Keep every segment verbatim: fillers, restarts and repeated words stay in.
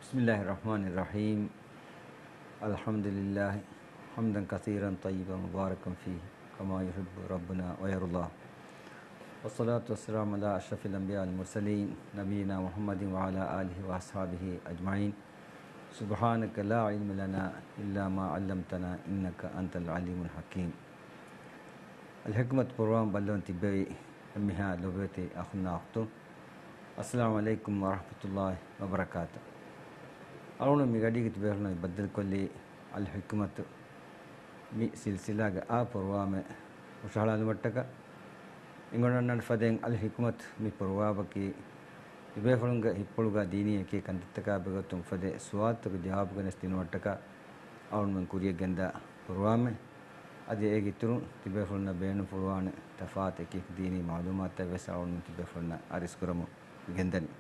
بسم الله الرحمن الرحيم. الحمد لله حمدا كثيرا طيبا مباركا فيه كما يحب ربنا ويرضى. والصلاة والسلام على أشرف الأنبياء المرسلين نبينا محمد وعلى آله وأصحابه أجمعين. سبحانك لا علم لنا إلا ما علمتنا إنك أنت العليم الحكيم. الحكمة قرآن بلون تبي أمها لغتي أخنا أختو. السلام عليكم ورحمة الله وبركاته. أرونا ميغادي كتبهنا بدل كل الحكمة مي سلسلة آ قرآن وشهلا المتكا إنغنا نفدين الحكمة مي قرآن بكي تبهنا هيبولغا ديني كي كنتكا بغتون فدي سوات جواب كنستين متكا أرونا من كوريا جندا قرآن أدي أجي ترون تبهنا بين قرآن تفات كي ديني معلومات تبسأون تبهنا أريسكرمو جندني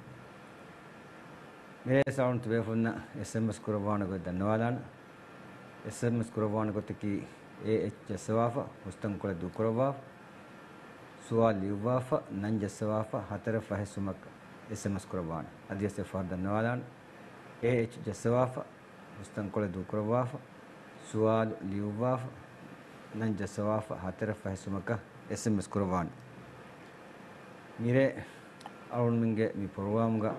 मेरे साउंड तो बेफुन्ना एसएमएस कुरबान को धन्यवाद एसएमएस कुरबान को तकी ए एच जसवाफा मुस्तम को दु कुरबाफ सुवाल युवाफा नन जसवाफा हतर फह सुमक एसएमएस कुरबान अदिय से फर धन्यवाद ए एच जसवाफा मुस्तम को दु कुरबाफ सुवाल युवाफा नन जसवाफा हतर फह सुमक एसएमएस कुरबान मेरे अरुण मिंगे मी प्रोग्राम का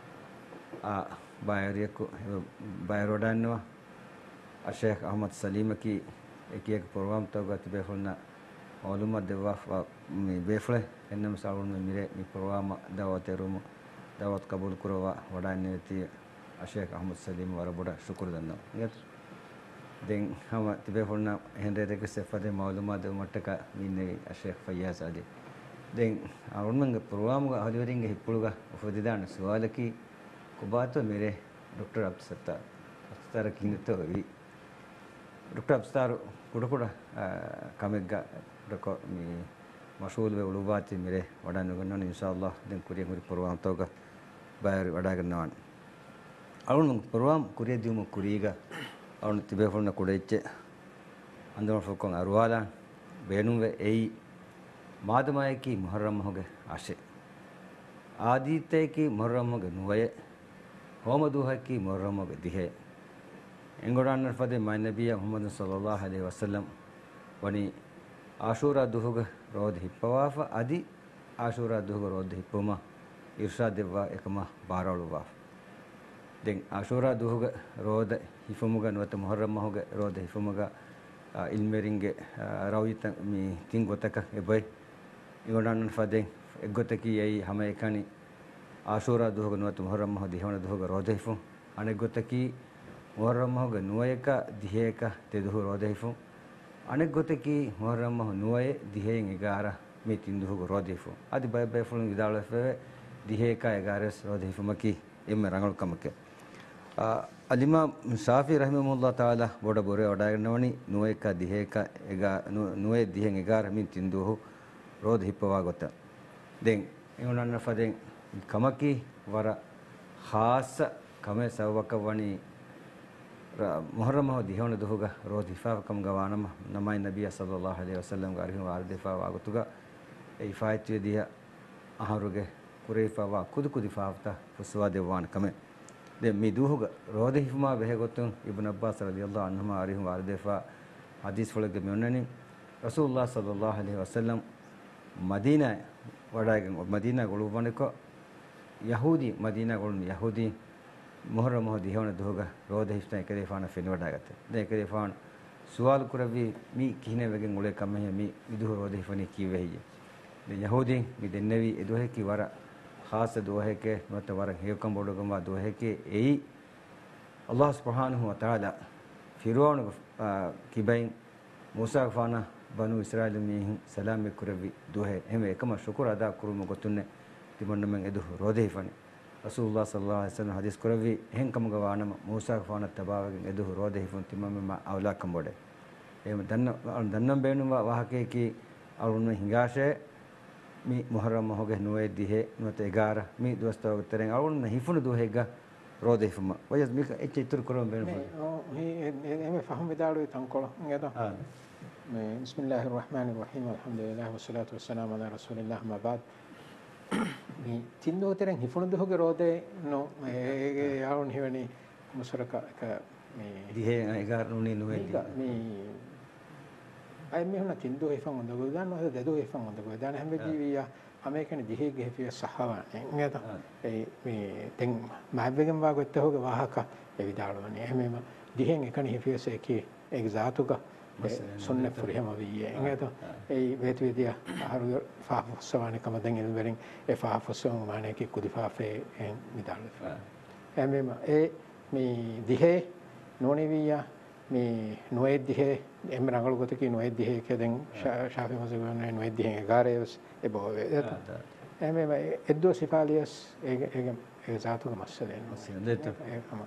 आ बायरिया को बायरोडानवा शेख अहमद सलीम की एक एक प्रोग्राम तो गत बेफुलना मालूमात देवा मी बेफले एन्नम साउन में मेरे मी प्रोग्राम दावत रूम दावत कबूल करवा वडाने ती शेख अहमद सलीम वाला बड़ा शुक्र दन्नो यत दें हम तिबेफुलना हेंरे के से फदे मालूमात मटका मीने शेख फयाज अली दें अरुण में प्रोग्राम का हरिवरिंग हिपुलगा फदिदान सवाल की को बात तो मेरे डॉक्टर अब्दुल सत्तार की तो भी डॉक्टर अब्दुल कुड़ा कुड़ा कामेगा डॉक्टर मी मशहूर वे उलू बात मेरे वड़ा नुगन्ना इंशाअल्लाह दिन कुरिया कुरी प्रोग्राम तो का बाहर वड़ा करना वान अरुण प्रोग्राम कुरिया दियो मु कुरियगा अरुण तिबे फुलना कुड़ेचे अंदर फुकों अरुवाला बेनु वे एई मादमाए की मुहर्रम हो गए आशे आदित्य की मुहर्रम हो गए नुवे होम दुहा की मुहर्रम हो गए दिहे इंगोडान फदे माय नबी मोहम्मद सल्लल्लाहु अलैहि वसल्लम वनी आशूरा दुहुग रोद हिप्पवाफ आदि आशूरा दुहुग रोद हिप्पमा इरशाद देवा एकमा बारालु वाफ दें आशूरा दुहुग रोद हिफमुगा नवत मुहर्रम हो गए रोद हिफमुगा इल्मेरिंगे रावित मी तिंग गोतक एबय इंगोडान फदे एगोतकी यही हमें एकानी आशूरा दुहग नुवत मुहर्रम हो दिहवन दुहग रोदेफु अने गोतकी मुहर्रम हो नुवयका दिहेका ते दुह रोदेफु अने गोतकी मुहर्रम हो नुवय दिहें एगारा मी तिन दुहग रोदेफु आदि बाय बाय फुल विदाल फे दिहेका एगारस रोदेफु मकी एम रंगल कमके अलिमा शाफी रहमहुल्लाह ताला बोडा बोरे ओडागनवनी नुवयका दिहेका एगा नुवय दिहें एगारा मी तिन दुह रोद हिप्पवा गोता दें इउनन फदें कमकी वरा खास कमे सवक वनी मुहर्रम हो दिहवन दुहुगा रोद हिफा कम गवानम नमाय नबी सल्लल्लाहु अलैहि वसल्लम गारि वार दिफा वागतुगा इफायत दिया आहरुगे कुरेफा वा खुद खुद इफावता फुसवा देवान कमे दे मी दुहुगा रोद हिफमा बेहे गोतु इब्न अब्बास रलियल्लाहु अन्हुमा आरि वार दिफा हदीस फलगे मेननी रसूलुल्लाह सल्लल्लाहु अलैहि वसल्लम मदीना वडागे मदीना गोलुबने को यहूदी मदीना गोल यहूदी मुहर्रम हो दिहवन दुहुगा रोद हिफ्ता करेफान फिन वडागते दे करेफान सवाल कुरबी मी किने वेगे मुले कम है मी विदु रोद हिफनी की वही दे यहूदी मी देनवी एदोहे की वरा खास दोहे के मत वरा हेकम बोडगमा दोहे के एई अल्लाह सुब्हानहु व तआला फिरौन की बैन मूसा फाना बनु इस्राइल में सलाम कुरबी दोहे हम एकमा शुक्र अदा कुरुम गोतुन्ने तिमन्न में एदु रोदे फनी रसूलुल्लाह सल्लल्लाहु अलैहि वसल्लम हदीस कुरबी हें कम गवानम मूसा फाना तबाव एदु रोदे फन तिमम में औला कंबोडे एम दन्न दन्नम बेनु वाहके की अरुण हिंगाशे मी मुहर्रम हो गए नुए दिहे नते ग्यारह मी दोस्त तेरे अरुण हिफुन दोहेगा रोदे फमा वजस मी एच चित्र करो बेनु हे एम फहम विदाड़ो तंकोल गेदा بسم الله الرحمن الرحيم الحمد لله والصلاة والسلام على رسول الله ما بعد මේ තින්දෝතරෙන් හිෆුණු දුහගේ රෝදේ නෝ ඒ යාවුන් හිවනි මුසරක එක මේ දිහේ ඒකාරුණේ නුවේදී මේ අය මෙහුණ තින්දෝ හිෆන් හොඳ ගොඩාන හොඳ දෙදෝ හිෆන් හොඳ ගොඩාන හැම ජීවියා අමේකනේ දිහේ ගෙහිපිය සහවන්නේ නේද ඒ මේ දැන් මහබ්බගෙන් වාගොත් හොගේ වාහක ඒ විදාලවනේ හැමෙම දිහෙන් එකනේ හිෆියසේ කී ඒක සාතුක සොන්න ෆුරියම වියේ නේද ඒ වේතු විදියා අහරු ෆාෆොස්සවානේ කම දැන් ඉල්වරින් ඒ ෆාෆොස්සම මානේ කී කුදිෆාෆේ එන් විදාලව හැමෙම ඒ මේ දිහේ නොනිවියා මේ නොයේ දිහේ එම් රංගල ගොත කී නොයේ දිහේ කෙදෙන් ශාෆි මසගන්නේ නොයේ දිහේ ගාරේස් ඒ බෝවේ හැමෙම එද්දෝ සිෆාලියස් ඒ ඒ ඒ සාතුක මස්සලෙන් මස්සලෙන් ඒකම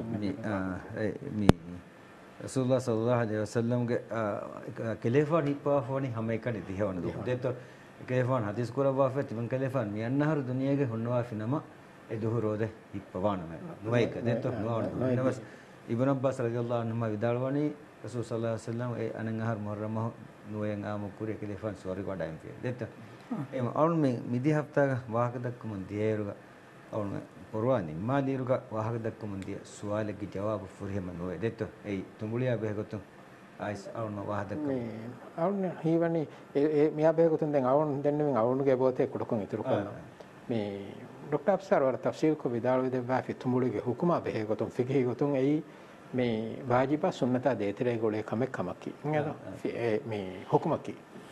මේ Rasulullah sallallahu alaihi wasallam ge kelefan hipafoni hame ekani dihawna du deto kelefan hadis kurawa fe tiban kelefan mi annahar duniyage honwa finama e duhurode hippawana me nuaika deto nuawna namas ibn abbas radhiyallahu anhu vidalwani rasul sallallahu alaihi wasallam e anangahar muharram nuyen amu kure kelefan sori wadaim fe deto em awun me midi hafta wahaka dakkum diyeruga awun ಪರವಾನಿ ಮಾಲಿರುಗ ವಾಹಕದಕ್ಕ ಮುಂದಿಯ ಸುವಾಲಕ್ಕೆ ಜವಾಬು ಫುರಿಹಮ ನೋಯೆ ದೆತ್ತು ಏ ತುಂಬುಳಿಯ ಬೇಗತ್ತು ಆಯ್ಸ್ ಅವನ ವಾಹದಕ್ಕ ಅವನ ಹೀವನಿ ಏ Miya ಬೇಗತ್ತು then ಅವನ ದೆನ್ನೆವಿನ್ ಅವನಿಗೆ ಬೋತೆ ಕುಡಕೊಂ ಇತರು ಕೊಲ್ಲ May doctor Afsar ವರ ತಫ್ಸೀರ್ ಕೊ ವಿದಾಳು ದೆ ಬಾಫಿ ತುಂಬುಳಿಗೆ ಹುಕುಮ ಬೇಗತ್ತು FICCI ಗೊತ್ತು ಏ ಮೇ ವಾಜಿಬ ಸುನ್ನತ ದೇತಿರೆ ಗೋಳೆ ಕಮೆ ಕಮಕಿ ಇಂಗದ ಏ ಮೇ ಹುಕುಮಕಿ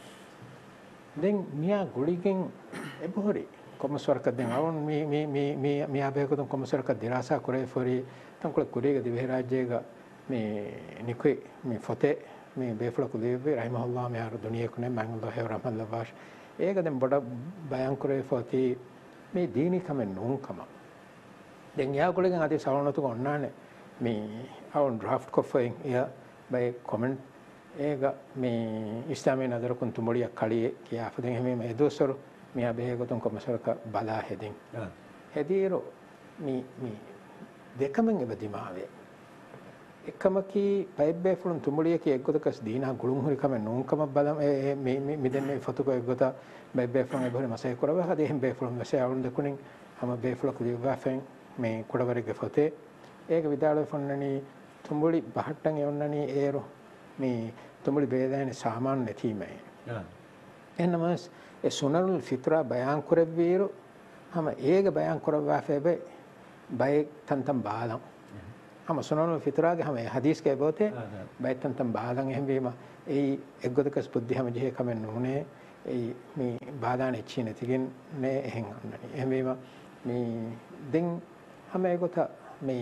ದೆನ್ ಮಿಯಾ ಗುಳಿಗೆನ್ ಎಬೋರಿ කොමස්වරක දැන් අවුන් මේ මේ මේ මේ මේ ආපේකතුන් කොමස්වරක දිරාසා කරේ ෆොරි තංකොල කුරේග දිවේ රාජ්‍යයක මේ නිකුයි මේ ෆොතේ මේ බේෆල කුදේවේ රහිමහුල්ලාහ මේ අර දුනියේ කුනේ මංගල හේ රහමල්ලා වාෂ් ඒක දැන් බඩ බයන් කරේ ෆොති මේ දීනි කම නෝන්කම දැන් යා කොලගෙන් අදී සවනතු කොන්නානේ මේ අවුන් ඩ්‍රාෆ්ට් කොෆෙන් යා බයි කමෙන්ට් ඒක මේ ඉස්ලාමයේ නදර කුන් තුඹලිය කලියේ කියා ෆදෙන් හැම මේ දොසරු මියා බේගතුන් කොමසරක බලා හෙදින් හෙදීරෝ මි මි දෙකමෙන් එබදිමාවේ එකමකි පයිබ්බේ ෆුලුන් තුමුලියක එක්ගොතකස් දීනා ගුළුම් හරි කම නෝන්කම බලම මේ මේ මිදෙන්නේ ෆතුක එක්ගොත බයිබ්බේ ෆුලුන් එබහරි මසයි කරව හදෙන් බේ ෆුලුන් වැසේ අවුන් දකුණින් හම බේ ෆුල කුලිය වාෆෙන් මේ කුඩවරගේ ෆතේ ඒක විදාලේ ෆොන්නනි තුමුලි බහට්ටන් එවන්නනි ඒරෝ මේ තුමුලි බේදානේ සාමාන්‍ය නැතිමයි එන්නමස් ඒ සුනනුල් ෆිත්‍රා බයන් කරවීරු හැම ඒක බයන් කරවා ෆෙබේ බය තන්තම් බාලම් හැම සුනනුල් ෆිත්‍රාගේ හැම හදීස් කේ බෝතේ බය තන්තම් බාලම් එහෙම වීම ඒ එක්ගොතකස් බුද්ධි හැම ජෙහ කමෙන් නුනේ ඒ මේ බාදානේ චීන තිගෙන් නේ එහෙන් අන්නනි එහෙම වීම මේ දෙන් හැම ඒගොත මේ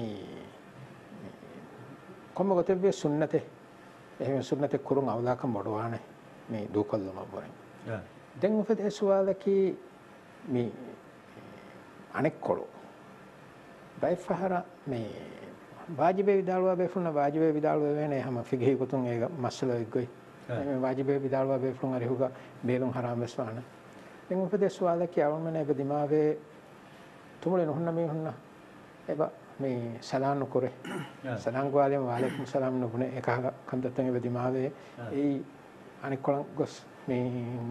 කොම්ම ගොතේ සුන්නතේ එහෙම සුන්නතේ කුරුන් අවලාකම් බඩවානේ මේ දුකල්ලම බොරෙන් දැන් උපද සුවාලකි මේ අනෙක් කොළු බයි ෆහර මේ වාජිබේ විදාලුවා බෙෆුන වාජිබේ විදාලුවා වෙන්නේ හැම ෆිගහි කුතුන් ඒක මස්සල එක්ගොයි මේ වාජිබේ විදාලුවා බෙෆුන අරිහුග බේලුන් හරාම වස්වාන දැන් උපද සුවාලකි අවමනේ බදිමාවේ තුමුලේ නොහන්න මේ හොන්න එබ මේ සලාම් නුකරේ සලාම් ගාලේ වලයිකුම් සලාම් නුනේ එක කන්දත්තන් බදිමාවේ ඒ අනෙක් කොළන් ගොස් මේ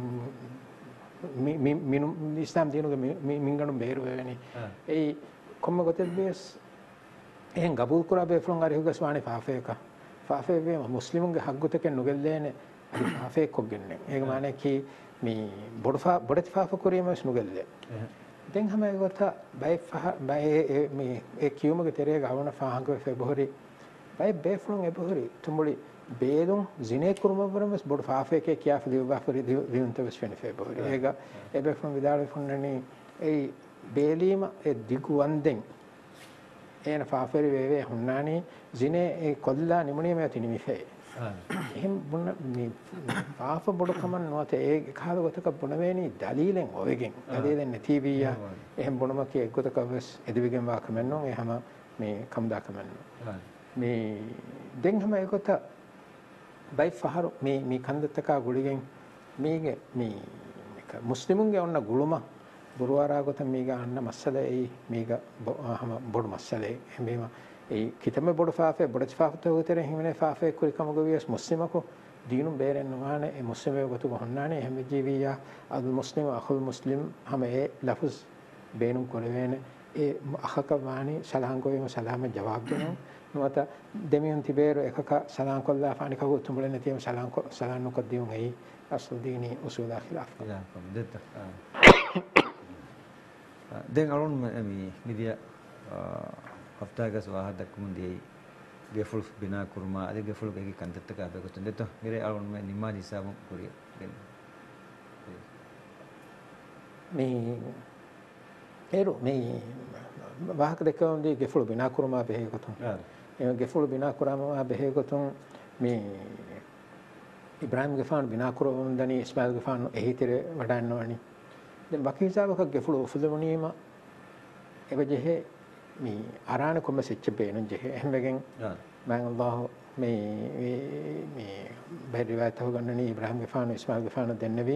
මි මිනු ඉස්ලාම් දිනුගේ මින්ගණු බේරු වෙන්නේ ඒ කොම්ම ගොතේ බේස් එහෙන් ගබූල් කරා බේ ෆ්ලොන් අරි හුගස් වානේ ෆාෆේක ෆාෆේ වේ මුස්ලිමුන්ගේ හග්ගුතක නුගෙල්ලේනේ අරි ෆාෆේ කොග්ගන්නේ ඒක මානේ කි මේ බොඩෆා බොඩත් ෆාෆ කුරීමස් නුගෙල්ලේ දැන් හැම ඒකට බයි ෆා බයි මේ ඒ කියුමගේ තෙරේ ගවන ෆාහංග ෆෙබරි බයි බේ ෆ්ලොන් එබරි තුමුලි බේදුන් ජිනේ කුරුමවරමස් බොඩ ෆාෆේකේ කියා ෆිලිවා ෆරි දිවුන්තවස් වෙන ෆෙබරි ඒක එබේ ෆ්ලොන් විදාලේ ෆොන්නනි ඒ බේලීම ඒ දිගු වන්දෙන් එන ෆාෆරි වේවේ හුන්නානි ජිනේ ඒ කොල්ලා නිමුණිය මේ තිනිමි ෆේ එහෙම බොන්න මේ ෆාෆ බොඩ කමන් නොතේ ඒ කාල ගතක බොන වේනි දලීලෙන් ඔයගෙන් දලීලෙන් නැතිවියා එහෙම බොනම කී ගතක වස් එදිවිගෙන් වා කමන්නෝ ඒ හැම මේ කම්දා කමන්නෝ මේ දෙන් හැම ඒකට බයි ෆහර මේ මේ කන්දතක ගුලිගෙන් මේගේ මේ මුස්ලිමුන්ගේ ඔන්න ගුළුම බුරුවාරාගත මේක අන්න මස්සලේ මේක හම බොඩ මස්සලේ මේවා ඒ කිතම බොඩ ෆාෆේ බොඩ ෆාෆත උතර හිමනේ ෆාෆේ කුරිකම ගවියස් මුස්ලිමකෝ دينو بيرن نوانا مسلم يغتو هناني هم جيبيا المسلم أخو المسلم هم إيه لفظ بينهم كلوين إيه أخاك ماني سلام كوي مسلام جواب دينو نواتا دميون تبيرو إكاكا سلام كلا فاني كاكو تمبلنا تيم سلام سلام نقديون هي أصل ديني أصول خلاف ya kom detta den alon mi media hafta gas wa hadak mundi geful bina kurma ade geful ke kan detta ka be ko detta mire alon me nimani sabu kuri den mi ero mi bahak dekon di geful bina kurma be ko ton e geful bina kurma be ko ton mi ඉබ්‍රාහිම් ගෆාන් බිනා කරවුන් දනි Ismail ගෆාන් එහිතර වඩන්නවනි දැන් බකීසාවක ගෙෆුළු උෆුදමුනීම එබජෙහෙ මේ අරාණ කොම සෙච්ච බේනන් ජෙහෙ එහෙමගෙන් මම අල්ලාහ් මේ මේ බෙරිවාත හොගන්නනි ඉබ්‍රාහිම් ගෆාන් ඉස්මායිල් ගෆාන් දෙන්නවි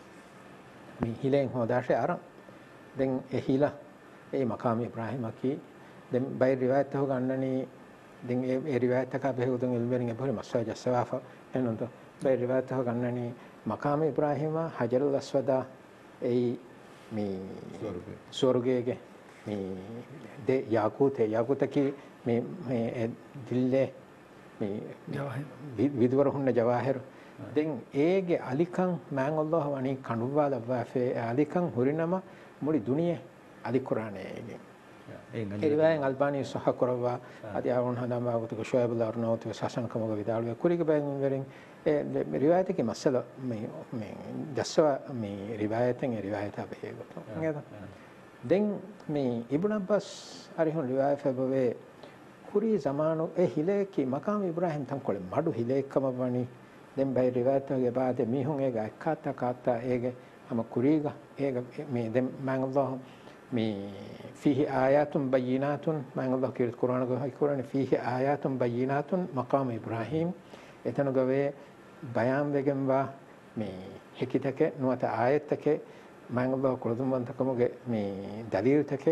මේ හිලෙන් හොදාෂේ අරන් දැන් එහිලා ඒ මකාම ඉබ්‍රාහිම් අකි දැන් බෙරිවාත හොගන්නනි දැන් ඒ රිවායත එක බෙහෙවුදුන් ඉල්බෙරින් එබොරි මස්සජ සවාෆ එනොන්ත බෙරිවාත හොගන්නනි මකාම ඉබ්‍රාහිම හජරුල් අස්වදා ඒ මේ ස්වර්ගයේ මේ දෙ යාකූතේ යාකූතකි මේ මේ දිල්ලේ මේ විදවර හුන්න ජවාහිර දැන් ඒගේ අලිකන් මෑන් අල්ලාහ් වනි කණුවාල වාෆේ අලිකන් හුරිනම මුලි දුනියේ අලි කුරානයේ එරිවායන් අල්බානි සහ කරවා අද ආවොන් හදාම වගතුක ෂොයබ් ලාර්නෝත් වසසන් කමග විදාලුවේ කුරික බෙන් වෙරින් ඒ රිවායතකේ මසල මේ මේ දස්වා මේ රිවායතෙන් රිවායත අපේගත නේද දැන් මේ ඉබ්න අබ්බස් අරිහුන් රිවායත බවේ කුරි zamaanu ඒ හිලේකි මකාම ඉබ්‍රාහිම් තන් කොලේ මඩු හිලේකම වනි දැන් බයි රිවායතගේ බාද මිහුන් ඒක අක්කාත කාතා ඒගේ අම කුරිගා ඒක මේ දැන් මං අල්ලාහ් මේ فيه آيات بينات ما الله كيرت قرآن قال القرآن فيه آيات بينات مقام إبراهيم إتنا قوي بيان بيجن با مي حكيتك نوات آياتك ما الله كردم بنتكم مي دليل تك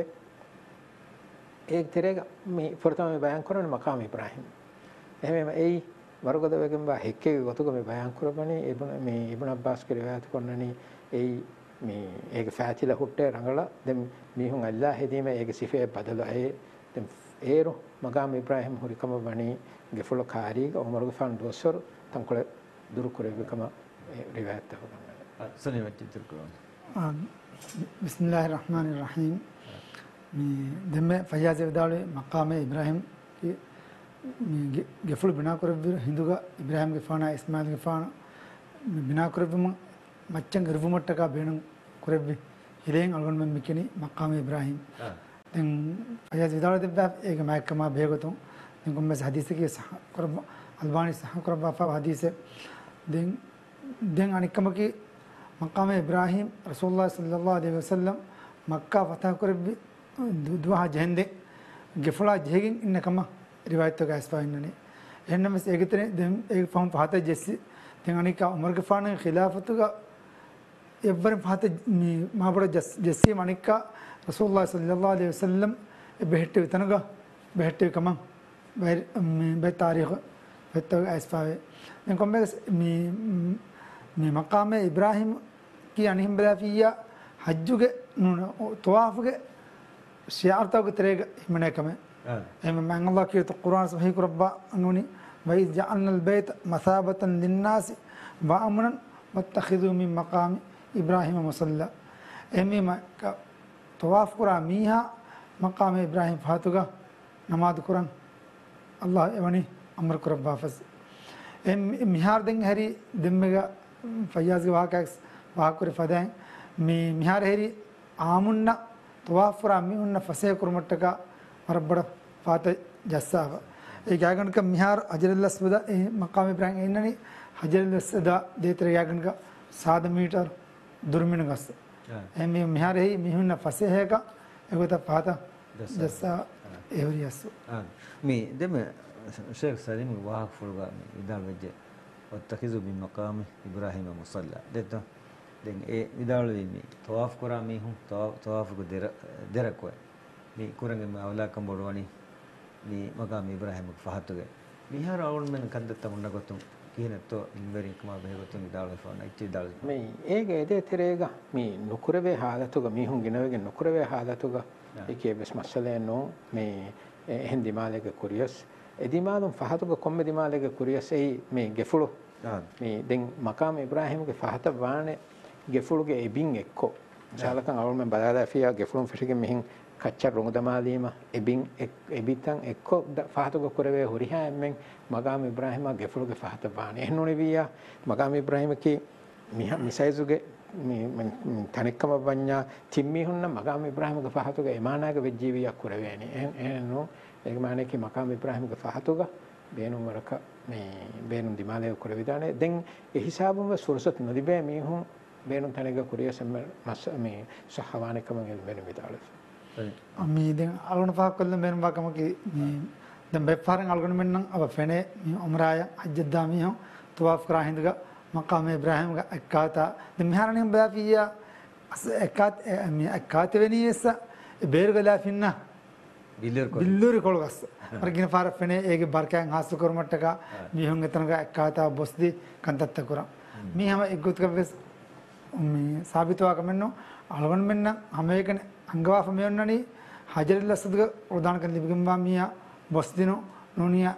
एक तरह मी फरता में बयान करो मकाम इब्राहिम एमे एई वरगद बेगम बा हेक्के गतुक में बयान करो बनी इब्न मी इब्न अब्बास के रिवायत करननी एई मी एक फैतिला हुट्टे रंगला देम मीहुं अल्लाह हेदीमे एक सिफे बदल ए देम एरो मकाम इब्राहिम हुरिकम बनी गेफुल खारी उमर गफान दोसर तंकोले दुरु करे बेकम रिवायत हो सने वच्चे तुरको बिस्मिल्लाहिर रहमानिर रहीम දෙම ෆයාස් විදාලේ මකාම ඉබ්‍රාහිම් කි ගෙෆුල් බිනා කරවි හින්දුග ඉබ්‍රාහිම් ගෙෆානා ඉස්මායිල් ගෙෆානා බිනා කරවම මච්චන් ගර්වමට්ටක බේන කරවි හිලෙන් අල්ගොන් මෙ මිකනි මකාම ඉබ්‍රාහිම් දැන් ෆයාස් විදාලේ දෙබ්බා ඒක මයිකම බේගතුන් දැන් කොම්මස් හදීසකේ සහ කරව අල්බානි සහ කරව ෆා හදීස දැන් දැන් අනිකමකි මකාම ඉබ්‍රාහිම් රසූලුල්ලාහ සල්ලල්ලාහු අලයිහි වසල්ලම් මක්කා ෆතා කරවි दुआ जहंदे गिफला जेगिन इन कमा रिवायत तो गैस पाइनने एन में एक तरह एक फॉर्म फाते जैसे तेंगानी का उमर के फाने खिलाफत का एवर फाते महाबड़ जैसे मानिक का रसूलुल्लाह सल्लल्लाहु अलैहि वसल्लम बेहटे तनगा बेहटे कमा बे बे तारीख बे तो गैस पाए इन कम मी मी मकाम इब्राहिम की अनहिम बलाफिया हज्जु के तवाफ के शियार तो तरह मने कमे एम मैं अल्लाह की तो कुरान सही को रब्बा अनुनी वही जअलना अलबैत मसाबतन लिन्नास व अमनन वत्तखिजु मिन मकाम इब्राहिम मुसल्ला एमी का तवाफ कुरा मीहा मकाम इब्राहिम फातुगा नमाज कुरान अल्लाह एवनी अमर को रब्बा फस एम मिहार दिन हरी दिम्मेगा फयाज के वाकस वाकुर फदाय मी मिहार हरी आमुन्ना तवाफरा मी उन्न फसे कुरमट्टक मरबड़ फात जस्साव ए गागन का मिहार हजरुल अस्वद ए मकाम इब्राहिम इन्ननी हजरुल अस्वद देतर गागन का सात मीटर दुर्मिन गस ए मी मिहार है मी उन्न फसे है का एगोता फात जस्सा एवरियस मी दम शेख सलीम वाह फुलगा इदाल वजे वत्तखिजु बिमकाम इब्राहिम मुसल्ला देता den e idalwi mi tawaf kura mi hu tawaf ko dera dera ko mi kurange ma awla kam bodwani mi magam ibrahim ko fahatuge mi har awun men kandata munna gotum කීනතෝ ඉන්වරිකම බෙහෙගොතුන් විදාල ෆෝන ඉච්චි විදාල මේ ඒගේ එදේ තිරේග මේ නුකුරවේ හාලතුග මිහුන් ගිනවගේ නුකුරවේ හාලතුග ඒකේ බස් මසලේ නෝ මේ එහෙන් දිමාලේගේ කුරියස් එදිමාලුම් ෆහතුග කොම්මෙ දිමාලේගේ කුරියස් එයි මේ ගෙෆුළු මේ දැන් මකාම ඉබ්‍රාහීම්ගේ ෆහත වානේ ගෙෆුළුගේ එබින් එක්කෝ ජාලකන් අවුල්ම බලාලා ෆියා ගෙෆුළුම් ෆිටිගෙ මිහින් කච්ච රොඟ දමාලීම එබින් එබිතන් එක්කෝ ෆහතුග කුරවේ හොරිහාම්මෙන් මගාම ඉබ්‍රාහීමා ගෙෆුළුගේ ෆහත වානේ එහෙනුනේ වියා මගාම ඉබ්‍රාහීමකි මිහ මිසයිසුගේ මේ තනිකම වඤ්ඤා තිම්මි හොන්න මගාම ඉබ්‍රාහීමගේ ෆහතුගේ එමානාගේ වෙජ්ජීවියක් කුරවේනේ එහෙනෝ ඒක මානේ කි මකාම ඉබ්‍රාහීමගේ ෆහතුග බේනුම් වරක මේ බේනුම් දිමාලේ කුරවිදානේ දැන් ඒ හිසාබුම සුරසත් නදිබේ මිහුන් බේනුම් තනික කුරිය සම්ම මස් මේ සහවානකම වෙන විදාලේ අමි දැන් අලුණ පහක් කළ මෙන්න වකම කි මේ දැන් බෙෆාරන් අලුණ මෙන්නම් අව ෆෙනේ උම්රාය හජ්ජදා මිහුන් තවාෆ් කරා හින්දග මකාම ඉබ්‍රාහීමගේ අක්කාතා දැන් මෙහරණින් බාෆියා අක්කාත් මේ අක්කාත වෙනියස බේරගලා ෆින්නා ಬಿಲ್ಲೂರಿ ಕೊಳಗಸ್ ಮರ್ಗಿನ ಫಾರ ಫೆನೆ ಏಗೆ ಬರ್ಕ್ಯಾಂಗ್ ಹಾಸು ಕೊರ್ಮಟ್ಟಕ ಮಿ ಹೊಂಗೆ ತನಗ ಕಾತಾ ಬೊಸ್ದಿ ಕಂತತ್ತ ಕುರ ಮಿ ಹಮ ಇಗ್ಗುತ್ ಕವೆಸ್ ಮಿ ಸಾಬಿತವಾ ಕಮೆನ್ನು ಅಳವನ್ ಮೆನ್ನ ಹಮೇಕನೆ ಅಂಗವಾಫ ಮೇನ್ನನಿ ಹಜರಿಲ್ಲ ಸದ್ಗ ಉದಾನ ಕನ್ ಲಿಬಿಗಂಬಾ ಮಿಯಾ ಬೊಸ್ದಿನು ನುನಿಯಾ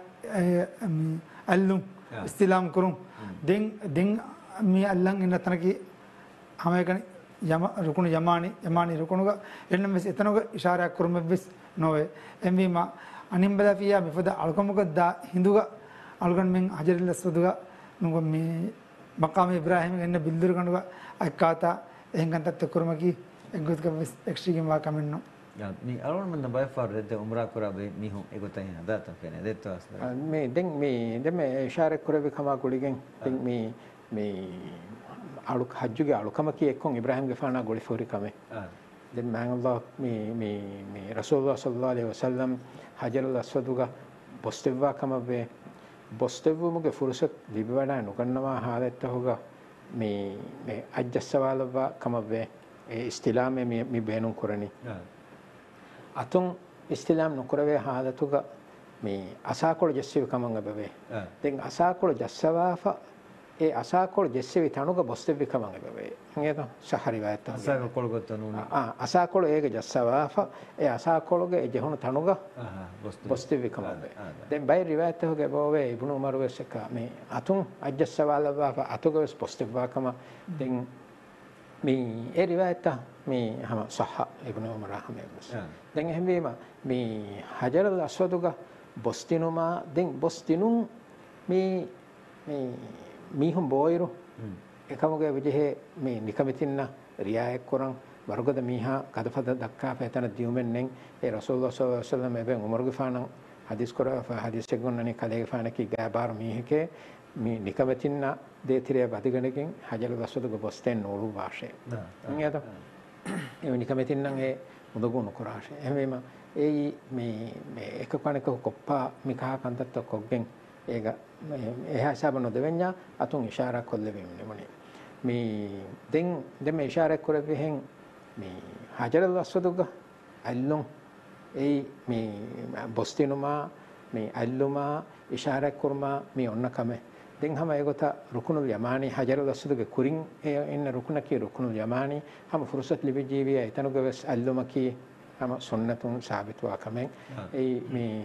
ಅಲ್ಲುಂ ಇಸ್ತಿಲಾಂ ಕುರುಂ ದೆಂ ದೆಂ ಮಿ ಅಲ್ಲಂ ಇನ್ನ ತನಕಿ ಹಮೇಕನೆ යම රුකුණු යමානි යමානි රුකුණුග එන්න මෙස් එතනග ඉෂාරයක් කුරුම විස් නොවේ එම්වීම අනිම්බලා ෆියා මිෆද අල්කමුග දා හිඳුග අල්ගන් මෙන් හජරිල් අස්වදුග නුග මේ මකාම ඉබ්‍රාහීම එන්න බිල්දුරු කණුග අක්කාතා එහෙන් තත් කුරුමකි එගොත්ක විස් එක්ස්ට්‍රීම් වා කමෙන්නෝ යා මේ අලුණ මන් බයි ෆාර දෙත උම්රා කරා බේ මිහු එගොතයි හදාත ෆෙනේ දෙත්වාස් මේ දැන් මේ දැන් මේ ඉෂාරයක් කුරවි කමා කුලිගෙන් දැන් මේ මේ අලු හජ්ජුගේ අලුකම කී එක්කොන් ඉබ්‍රාහීම්ගේ ෆානා ගොලි ෆෝරි කමේ දැන් මං අල්ලාහ් මේ මේ මේ රසූලුල්ලාහ සල්ලල්ලාහු අලයිහි වසල්ලම් හජරුල් අස්වදුග බොස්තෙව්වා කම වේ බොස්තෙව්වුමුගේ ෆුර්සත් ලිබවඩා නොකන්නවා හාලෙත්ත හොග මේ මේ අජ්ජස්සවාලවා කම වේ ඒ ඉස්තිලාමේ මේ මේ බේනුම් කරණි අතුන් ඉස්තිලාම් නොකරවේ හාලතුග මේ අසාකොළ ජස්සෙව කමංග බවේ දැන් අසාකොළ ජස්සවාෆා ඒ අසාකොළ ජෙස්සෙවි තනුක බොස්තෙවි කමංග බවේ නේද සහරි වයත් අසාකොළ ගොතනුන ආ අසාකොළ ඒක ජස්සවාෆා ඒ අසාකොළගේ ජහුන තනුක බොස්තෙවි කමංග දැන් බයි රිවයත් හොගේ බෝවේ ඉබ්නු උමර් වෙසක මේ අතුන් අජස්සවාලවා අතුගස් බොස්තෙවා කම දැන් මේ ඒ රිවයත් මේ හම සහ ඉබ්නු උමර් රහමතුල්ලාහ් දැන් එහෙම මේ හජරල් අස්වදුග බොස්තිනුමා දැන් බොස්තිනුන් මේ මේ මීහුම් බෝයිරු එකමගේ විජහේ මේ නිකමෙතින්න රියායක් කරන් වර්ගද මීහා කදපද දක්කා පැතන දියුමෙන්නෙන් ඒ රසූලුල්ලාහ සල්ලල්ලාහු අලයිහි වසල්ලම් එබෙන් උමර්ගේ ෆානන් හදිස් කරා හදිස් එකගොන්නනි කලේ ෆානකි ගාබාර මීහකේ මේ නිකමෙතින්න දේතිරේ වදිගණකින් හජල දස්වදක බොස්තෙන් නෝලු වාෂේ නේද ඒ නිකමෙතින්නම් ඒ මුදගුණ කරාෂේ එහෙම ඒ මේ මේ එක කණක කොප්පා මිකා කන්තත් කොග්ගෙන් ඒක එහා සබන දෙවඤ්ඤා අතුන් ඉෂාරා කොල්ලෙවෙන්නේ මොනේ මේ දැන් දැන් මේ ඉෂාරා කරපෙහෙන් මේ හජරල් අස්වදුග අල්ලුම් ඒ මේ බොස්තිනුමා මේ අල්ලුමා ඉෂාරා කරමා මේ ඔන්නකම දැන් හැම ඒකට රුකුනුල් යමානි හජරල් අස්වදුග කුරින් එන්න රුකුණකී රුකුනුල් යමානි හැම ෆුර්සත් ලිබි ජීවිය එතනගවස් අල්ලුමකී හැම සුන්නතුන් සාබිතුවා කමෙන් ඒ මේ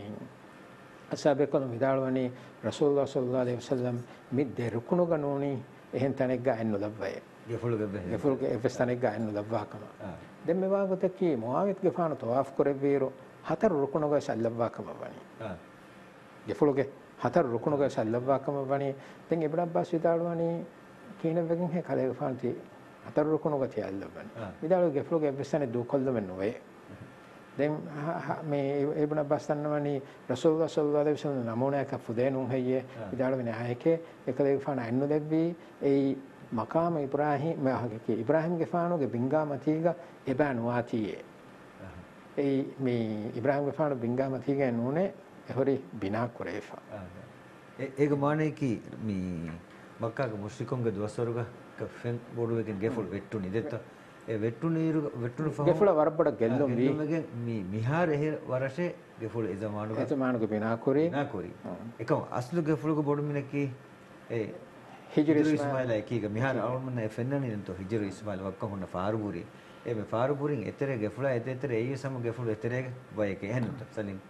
අසබකන විදාලවනි රසූලුල්ලාහ සල්ලල්ලාහු අලයිහි වසල්ලම් මිද්දේ රුකුණු ගනෝනි එහෙන් තනෙක් ගන්න ලබ්වය ගෙෆුල්ගේ බෙහෙ ගෙෆුල්ගේ එෆස්තනෙක් ගන්න ලබ්වාකම දැන් මේ වාගත කී මුආවිත් ගෆාන තවාෆ් කරවීරෝ හතර රුකුණුගේ සල්ලබ්වාකම වනි ගෙෆුල්ගේ හතර රුකුණුගේ සල්ලබ්වාකම වනි දැන් ඉබ්න අබ්බාස් විදාලවනි කීන වෙකින් හේ කලේ ගෆාන්ති හතර රුකුණුගේ තියල්ලබනි විදාලෝ ගෙෆුල්ගේ එෆස්තනෙ දු කොල්ලම නොවේ දැන් මේ ඉබ්න අබ්බාස් තන්නවනි රසූලුල්ලාහ සල්ලල්ලාහු අලයිහි වසල්ලම් නමෝනයක ෆුදේනුන් හයියේ විදාලවනි ආයකේ එකලේ ගෆාන අන්නු දෙවි ඒ මකාම ඉබ්‍රාහීම් මහගේ ඉබ්‍රාහීම්ගේ ෆානෝගේ බින්ගාමතිග එබානුවාතියේ ඒ මේ ඉබ්‍රාහීම්ගේ ෆානෝ බින්ගාමතිගේ නෝනේ එහොරි බිනා කුරේෆා ඒක මානේ කි මේ මක්කාගේ මුස්ලිකුන්ගේ දවසරුග කෆෙන් බෝඩුවකින් ගෙෆුල් වෙට්ටුනි දෙත ඒ වෙට්ටුනීරු වෙට්ටුනු ෆහ ගෙෆුල වරබඩ ගෙල්ලොම් වී මේ මිහාර එහ වරෂේ ගෙෆුල් එදමානුග එදමානුග බිනා කුරේ බිනා කුරි එකම අස්ලු ගෙෆුලුග බෝඩු මිනකි ඒ හිජ්රි ඉස්මායිල් එකීක මිහාර අවුමන එෆෙන්නනි නතෝ හිජ්රි ඉස්මායිල් වක්ක හොන්න ෆාරුබුරි ඒ මේ ෆාරුබුරින් එතර ගෙෆුලා එතෙතර ඒ සම ගෙෆුල එතරේ වයක එහෙනුත සලින්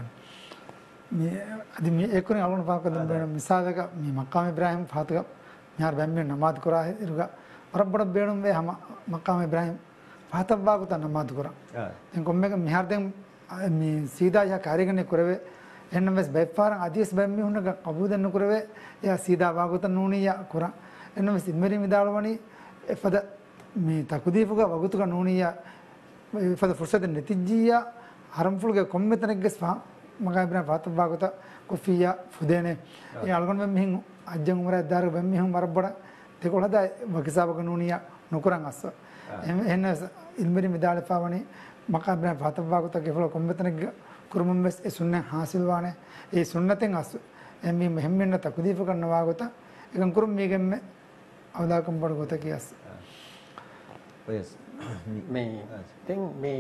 මේ අද මේ එක්කනේ අලුණ පාක දුන්න මිසාදක මේ මක්කාම ඉබ්‍රාහිම් ෆාතක මිහාර බැම්මේ නමාත් කරා ඉරුගා රබ්බඩ බේණුම් වේ හම මක්කාම ඉබ්‍රාහිම් ෆාතක් බාගුත නමාත් කරා දැන් කොම්මක මිහාර දැන් මේ සීදා යා කාර්යගනේ කරවේ එන්නම්ස් බෙෆාරන් අදිස් බැම්මි හුන්නක කබුදන්න කරවේ යා සීදා බාගුත නූනියා කරා එන්නම්ස් ඉමරි මිදාලවනි එෆද මේ තකුදීෆුග වගුතුක නූනියා එෆද ෆුර්සත නතිජියා හරම්ෆුල්ගේ කොම්මෙතනෙක්ගේ ස්වා මගා ඉබ්‍රාහිම් ෆාතක් බාගුත කොෆියා ෆුදේනේ ඒ අල්ගොන් මෙහින් අජ්ජන් උමර දාර බැම්මි හුම් මරබ්බඩ දෙකොළද වකිසාබක නූනියා නුකරන් අස්ස එන්න ඉල්මරි මිදාලපාවනි මකා ඉබ්‍රාහිම් ෆාතක් බාගුත ගෙෆල කොම්මෙතනෙක්ගේ कुरुमंबस ए सुन्ने हासिल वाने ए सुन्नतें अस एमी महम्मिन तकुदीफ करना वागोत एकं कुरुम मीगम में अवदाकम पड़ गोता की अस यस मैं थिंक मैं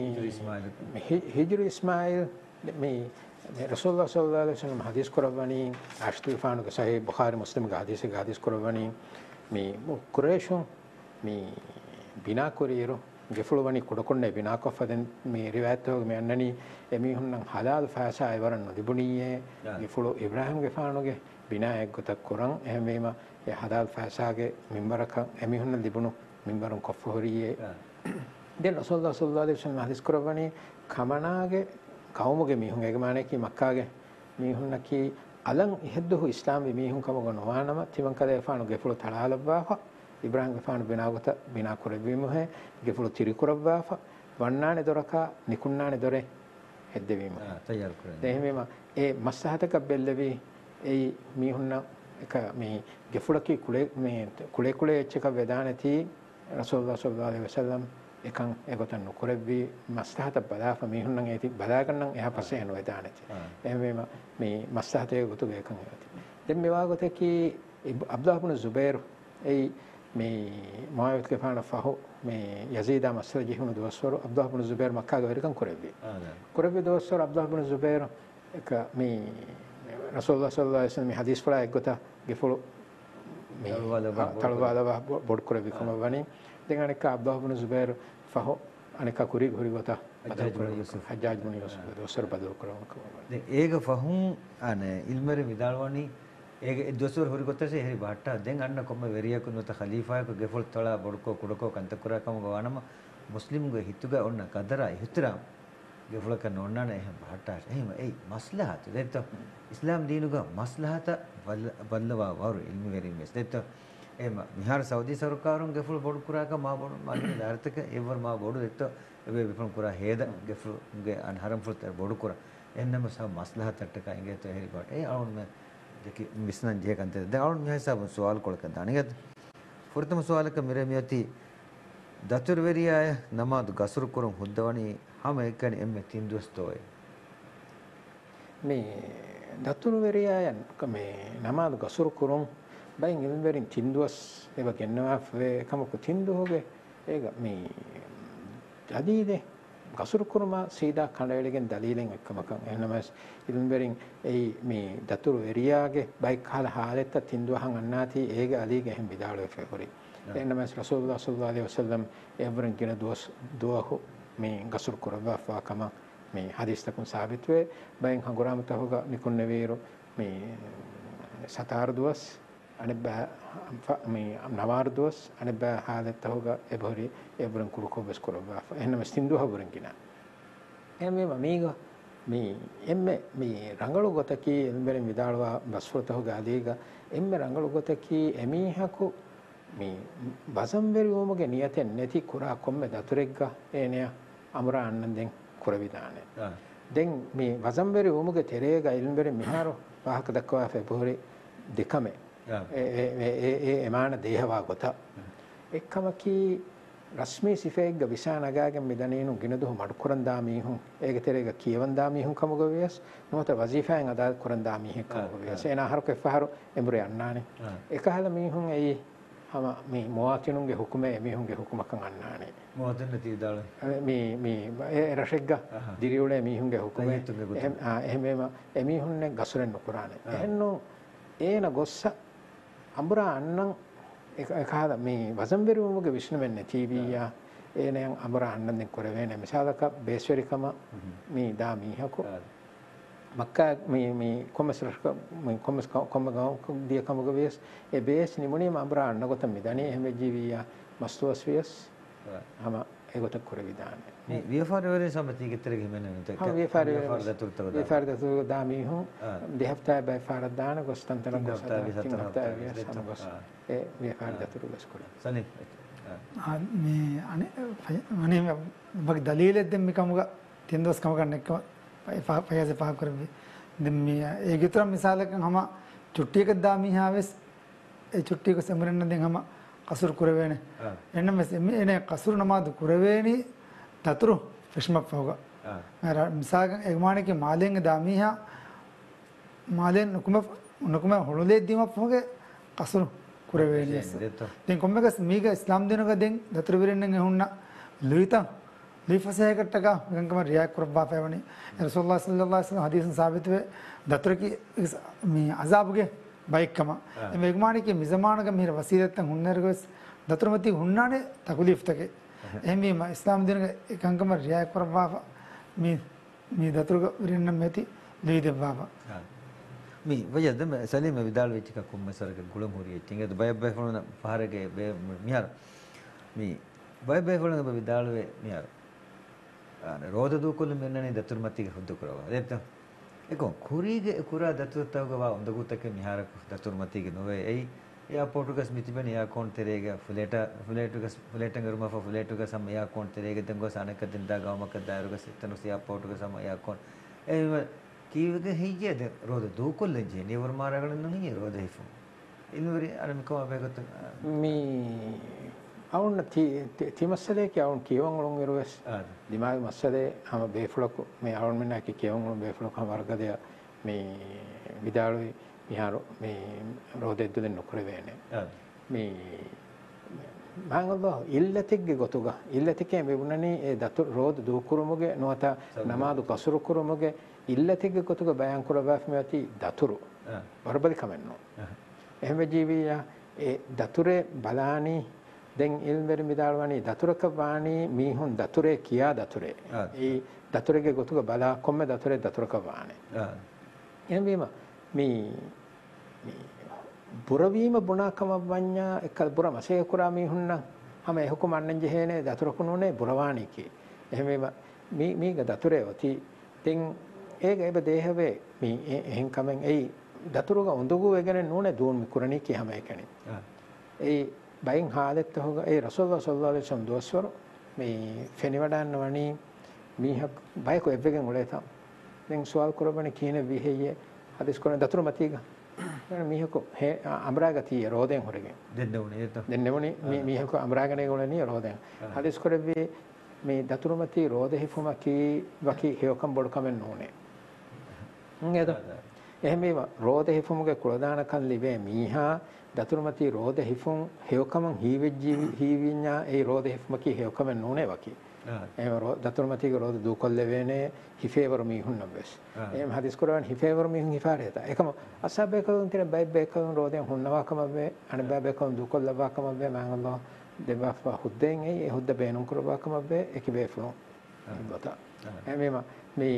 हिजरी इस्माइल मैं रसूलुल्लाह सल्लल्लाहु अलैहि वसल्लम हदीस कुरबानी आश्तुफान के सही बुखारी मुस्लिम का हदीस का हदीस कुरबानी मैं कुरैशो मैं बिना कुरीरो ගෙෆුළුවනි කුඩකොන්නේ විනාකොෆදෙන් මේ රිවායත් හොග මේ අන්නනි එමි හුන්නම් හලාල් ෆාසා ඉවරන් නොදිබුණියේ ගෙෆුළු ඉබ්‍රාහිම් ගෙෆානුගේ බිනායක් ගොත කරන් එහෙමම ඒ හලාල් ෆාසාගේ මින්බරක එමි හුන්න දිබුණු මින්බරන් කොෆහරියේ දෙන් රසූලුල්ලාහ සල්ලල්ලාහු අලයිහි වසල්ලම් හදිස් කරවනි කමනාගේ කවුමුගේ මිහුන් ඒගමානේ කි මක්කාගේ මිහුන්න කි අලන් ඉහද්දහු ඉස්ලාම් මිහුන් කමග නොවානම තිවන් කදේ ෆානු ගෙෆුළු තලාලබ්බා ඉබ්‍රාහිම් ගෙෆාන බිනාගත බිනා කරවීම හේ ගෙෆුළු තිරි කරවවාෆ වන්නානේ දොරක නිකුන්නානේ දොරේ හෙද්දවීම තයාර කරන්නේ එහෙමම ඒ මස්සහතක බෙල්ලවි ඒ මීහුන්න එක මේ ගෙෆුළකි කුලේ මේ කුලේ කුලේ එච්චක වේදානති රසූලුල්ලාහ සල්ලල්ලාහු අලයිහි වසල්ලම් එකන් ඒගොතන් නොකරවි මස්සහත බදාෆ මීහුන්නන් ඒති බදා ගන්නන් එහා පස්සේ යන වේදානති එහෙමම මේ මස්සහතේ ගොතු එකන් ඒති දැන් මේ වාගතකි අබ්දුල්ලාහ් ඉබ්නු සුබෛර් ඒ මේ මායත් කෆාන ෆහු මේ යසීදා මස්ල ජිහුන දවස්වර අබ්දුල්ලාහ් ඉබ්නු සුබෛර් මක්කා ගවරිකන් කරවි කරවි දවස්වර අබ්දුල්ලාහ් ඉබ්නු සුබෛර් එක මේ රසූලුල්ලාහ සල්ලල්ලාහු අලයිහි වසල්ලම් හදීස් ෆලා එක්ගොත ගෙෆුළු මේ තලවාලව බොඩ් කරවි කොම වනි දෙන් අනික අබ්දුල්ලාහ් ඉබ්නු සුබෛර් ෆහු අනික කුරි කුරි ගොත හජ්ජාජ් ඉබ්නු යූසුෆ් දවස්වර බදල් කරවම දැන් ඒක ෆහුම් අනේ ඉල්මරි විදාල්වනි ඒක දොස්වර හොරි කොටසේ හරි බාට්ටා දැන් අන්න කොම්ම වෙරියකුන් වත ඛලීෆායක ගෙෆොල් තලා බොඩකෝ කුඩකෝ කන්තකුරා කම ගවනම මුස්ලිම්ගේ හිතුග ඔන්න කදරා ඉහතරම් ගෙෆොල කන ඔන්නන එහෙම බාට්ටා එහෙම ඒ මස්ලහත් දෙත ඉස්ලාම් දීනුග මස්ලහත බල්ලවා වරු ඉල්මි වෙරිමස් දෙත එහෙම මිහාර සෞදි සරකාරුන් ගෙෆොල් බොඩ කුරාක මා බොඩ මන්නේ දාර්ථක ඒවර මා බොඩ දෙත එබේ විපන් කුරා හේද ගෙෆොල්ගේ අන්හරම් ෆුල් බොඩ කුරා එන්නම ස මස්ලහතට කයින්ගේ තෝ හරි බාට ඒ අවුන් देखिए मिसना जे कंते दे और मैं सब सवाल कोल कर दाने गत फुरतम सवाल का मेरे मियती दतुर वेरिया नमाज गसर करूं हुद्दवनी हम एकन एम तीन दोस्तों है මේ දතුරු වෙරියායන් මේ නමාද ගසුරු කුරුම් බයින් ඉල්වෙරින් තින්දුවස් ඒව ගෙන්නවා වේ කමක තින්දුවගේ ඒක මේ ජදීදේ ගසුරු කුරුම සීදා කණ්ඩායලගෙන් දලීලෙන් එක්කමකන් එනමස් ඉල්වෙරින් ඒ මේ දතුරු වෙරියාගේ බයි කාල හාලෙත්ත තින්දුවහන් අන්නාති ඒගේ අලීගේ හැම් විදාලෝ ෆෙහොරි එනමස් රසූලුල්ලාහ සල්ලල්ලාහු අලයිහි වසල්ලම් එවරන් කියන දුවස් දුවහු මේ ගසුරු කුරුවා ෆාකම මේ හදීස් තකුන් සාබිත් වේ බයෙන් හංගුරාමත හොග නිකුන් නවීරු මේ සතාර දුවස් අනිබ්බා මේ නවාර දුවස් අනිබ්බා හාදත් හොග එබොරි එබරන් කුරුකෝ බස් කරවා එන්නම ස්තින්දු හබරන් කිනා එමෙ මීග මේ එම්මෙ මේ රංගලු ගතකී එම්බෙර මිදාලවා බස්වත හොග ආදීග එම්මෙ රංගලු ගතකී එමීහකු මේ බසම්බෙරි ඕමගේ නියතෙන් නැති කුරා කොම්මෙ දතුරෙක්ග එනිය අමරා අන්නන්දෙන් කුරවිදානේ දැන් මේ වසම්බෙරි ඕමගේ තෙරේග ඉල්ම්බෙරි මිහාරෝ වාහක දක්වා ෆෙබ්‍රුවරි දෙකම ඒ ඒ ඒ එමාන දේහවා ගොත එක්කම කී රස්මී සිෆේග්ග විසානගාගෙන් මිදනේනු ගිනදු මඩු කරන් දාමීහුන් ඒක තෙරේග කියවන් දාමීහුන් කමග වියස් නොත වසීෆාෙන් අදා කරන් දාමීහ කමග වියස් එන ආහාරක ෆහරු එම්බරේ අන්නානේ එකහල මීහුන් ඒ හම මේ මොවාතිනුන්ගේ හුකුමේ මීහුන්ගේ හුකුමකන් අන්නානේ මොවතන තියදාල මේ මේ ඒ රෂෙග්ග දිරියුලේ මීහුන්ගේ හුකුමේ එහෙම එමීහුන්නේ ගසුරෙන් නුකුරානේ එහෙන්නෝ ඒන ගොස්ස අඹුරා අන්නම් එකහද මේ වසම්බෙරුවමගේ විශ්න වෙන්නේ ටීවීයා ඒනයන් අඹුරා අන්නම් දෙන් කරවෙන්නේ මිසාලක බේස්වරිකම මේ දාමීහකෝ මක්කා මේ මේ කොමසර මේ කොමස් කොම දිය කමග වේස් ඒ බේස් නිමුණේ අඹුරා අන්න ගොත මිදණේ එහෙම ජීවියා මස්තුවස් වේස් අම ඒකට කරවිදානේ මේ වියෆාරවරේ සම්පති කිතර ගිමන නේද හා වියෆාරවරේ දතුර්තව වියෆාර දතුර්තව දාමි හො දෙහප්තා බයි ෆාර දාන ගොස්තන්තර ගොස්තන්තර ගොස් ඒ වියෆාර දතුරු ගස් කර සනි මේ අනේ අනේ බග දලීලෙ දෙම් මිකමුග තින්දොස් කම ගන්න එක පයසේ පහ කරවි දෙම් මේ ඒ ගිතර මිසාලකන් හම චුට්ටියක දාමි හාවෙස් ඒ චුට්ටියක සමරන්න දෙන් හම කසුර කුරවේනේ එන්න මේ එනේ කසුර නමාද කුරවේනි දතුරු ෆිෂ්මක් පහුග අර මිසාග එගමාණේක මාලෙන් දාමිහා මාලෙන් නුකුම නුකුම හොළුලේ දීමක් පහුගේ කසුර කුරවේනි දැන් කොම්මක මීග ඉස්ලාම් දිනක දැන් දතුරු විරෙන්නෙන් එහුන්න ලුයිතන් ලිෆසයකටක ගංගම රියා කුරබා පැවණි රසූලුල්ලාහ සල්ලල්ලාහු අලයිහි වසල්ලම් හදීසන් සාබිත වේ දතුරුකි මේ අසාබුගේ බයික්කම මේ එගමාණේක මිසමානක මිර වසීලත්තන් හුන්නර්ගස් දතුරුමති හුන්නානේ තකුලිෆ්තකේ එහෙම ඉස්ලාම් දිනක එකංගම රියා කරවා මේ මේ දතුරුක විරෙන්න මෙති ලීදෙවවා මේ වයද සලීම විදාල් වෙච්ච එක කොම්මසරක ගුලම් හොරිය තිංගද බය බය ෆොන පාරගේ මිහර මේ බය බය ෆොන විදාල් වේ මිහර අන රෝද දුකුල මෙන්නනේ දතුරුමති හුද්ද කරවා දෙත එකෝ කුරීගේ කුරා දතුරුතවගවා උඳගුතක මිහර දතුරුමතිගේ නොවේ එයි या पोर्टुगस मितिबन या कौन तेरेगा फुलेटा फुलेटुगस फुलेटंग रुमा फ फुलेटुगस हम या कौन तेरेगा तंगो साने क दिन दा गांव मक दायरुगस तनुस या पोर्टुगस हम या कौन ए कीवगे हिजे दे रोद दो को लजे ने वर मारागण नहीं रोद हिफु इनवरी अरम को अबेगत मी අවුන් ති මස්සලේ කියවුන් කියවන් ලොන් ඉරවස් දිමාග මස්සලේ හැම බේෆලක මේ අවුන් මෙන්නක කියවන් ලොන් බේෆලක හැම වර්ගදය මේ විදාලුයි මිහාර මේ රෝදෙද්ද දෙන්න නොකර වෙන්නේ මේ මංගලෝ ඉල්ලතිග්ගේ ගොතුග ඉල්ලතිකේ මෙවුනනේ ඒ දතු රෝද දුකුරුමුගේ නොත නමාදු කසුරු කුරුමුගේ ඉල්ලතිග්ගේ ගොතුග බයන් කරවස් මෙති දතුරු වරබලි කමන්නෝ එහෙම ජීවියා ඒ දතුරේ බලානි දැන් ඉල්මෙරි මිදාලවනි දතුරක වාණි මීහුන් දතුරේ කියා දතුරේ ඒ දතුරේගේ ගොතුග බලා කොම්ම දතුරේ දතුරක වාණි එහෙම වීම මේ බුරවීම බුණාකම වඤ්ඤා එක බුර මසේ කුරා මිහුන්න හැම එහුකම අන්නන් ජෙහේනේ දතුරකුණුනේ බුරවාණිකේ එහෙම මේ මේක දතුරේවති තින් ඒක එබ දේහවේ මේ එහෙන් කමෙන් ඒ දතුරුග උඳුගු වෙගෙන නෝනේ දුන් මිකුරණී කිය හැම එකනේ ඒ බයින් හාලෙත් හොග ඒ රසූලුල්ලාහ සල්ලල්ලාහු අලයිහි වසල්ලම් දොස්වර මේ ෆෙනිවඩන්න වණි මීහක් බයික එබ්බෙන් උලේ තම් දැන් සුවල් කරබනේ කියන විහෙයේ හදිස් කරන දතුරු මතීග මීහක අමරාගතිය රෝදෙන් හොරගෙන දෙන්නුනේ එත දෙන්නුනේ මේ මීහක අමරාගනේ ගොලනේ රෝදෙන් හදිස් කරබේ මේ දතුරු මතී රෝද හිෆුමකි වකි හේවකම් බොඩකමෙන් නෝනේ නේද එහෙම රෝද හිෆුමගේ කුලදානකන් ලිබේ මීහා දතුරු මතී රෝද හිෆුම් හේවකම හීවෙජ්ජි හීවිඤ්ඤා ඒ රෝද හිෆුමකි හේවකමෙන් නෝනේ වකි එහෙම දතුරු මතීගේ රෝද දුකොල්ල වෙනේ හිෆේවර මිහුන් නබස් එහෙම හදිස් කරවන් හිෆේවර මිහුන් හිෆාරේත එකම අසබේකන් කියන බයි බේකන් රෝදෙන් හුන්නවාකම වේ අනේ බේකන් දුකොල්ල වාකම වේ මංගල්ලා දෙවෆා හුද්දෙන් ඒ හුද්ද බේනුම් කරවාකම වේ එක බේෆුන බත එහෙම මේ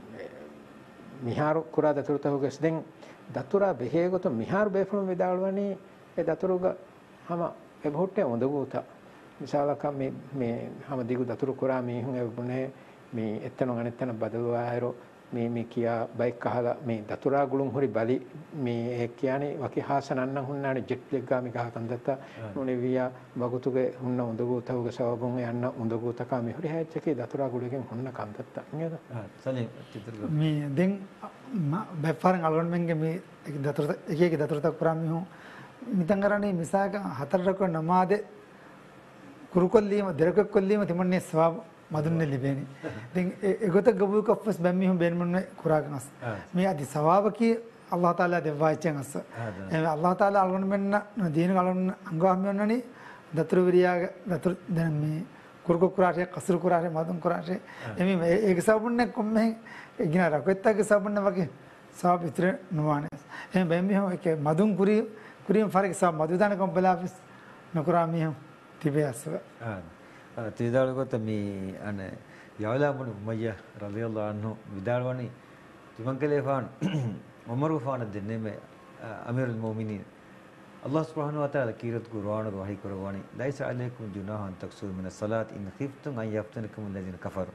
මිහාර කුරා දතුරුතවගස් දෙන් දතුරා බෙහෙගොත මිහාර බේෆුන විදාලවනි ඒ දතුරුග හැම ඒ බොට්ටේ හොඳගුත මිසාලක මේ මේ හැම දිගු දතුරු කුරා මිහුන් එවුනේ මේ එතන ගණෙතන බදවායරෝ මේ මේ කියා බයික් කහලා මේ දතුරා ගුළුන් හොරි බලි මේ ඒ කියන්නේ වකි හාසනන්න හුන්නානේ ජෙට් ප්ලේක් ගාමි ගහකන්දත්ත නොනේ වියා බගුතුගේ හුන්න උඳගු තවගේ සවබුන් යන්න උඳගු තකාමි හොරි හැච්චකේ දතුරා ගුළුගෙන් හුන්න කන්දත්ත නේද සනේ චිත්‍ර මේ දැන් බෙෆාරන් අලගොන්මෙන්ගේ මේ දතුර එක එක දතුර තක් පුරා මිහුන් මිතන් කරන්නේ මිසාක හතරක නමාදේ කුරුකොල්ලීම දෙරකොල්ලීම තිමන්නේ ස්වාව මදුන්නේ ලිබේනි දැන් ඒගොත ගබු කෆස් බැම්මිහුම් බෙන්මුන්නේ කුරාගනස් මේ අදි සවාවකී අල්ලාහ් තාලා දෙවයිචන් අස්ස එහේ අල්ලාහ් තාලා අල්ගොන් මෙන්න දීන ගලොන් අංගවම් යන්නනි දතුරු විරියාග දතුරු දැන් මේ කුරුකො කුරාටේ කසුරු කුරාටේ මදුන් කුරාටේ එමෙ ඒක සබුන්නේ කොම්මෙ ගිනා රකොත්තගේ සබුන්නේ වගේ සාප විතර නුවානේ එහෙනම් බැම්මිහුම් එක මදුන් කුරි kurim farik sa madudana kom belafis nokura mihum tibe aswa ah tidal got mi ane yawla mun umayya radiyallahu anhu vidalwani timankale fan umar fan denne me amirul mu'minin Allah subhanahu wa ta'ala kirat qur'an ko wahi kurwani laisa alaykum junahan taksur min as-salat in khiftum an yaftinakum alladhina kafaru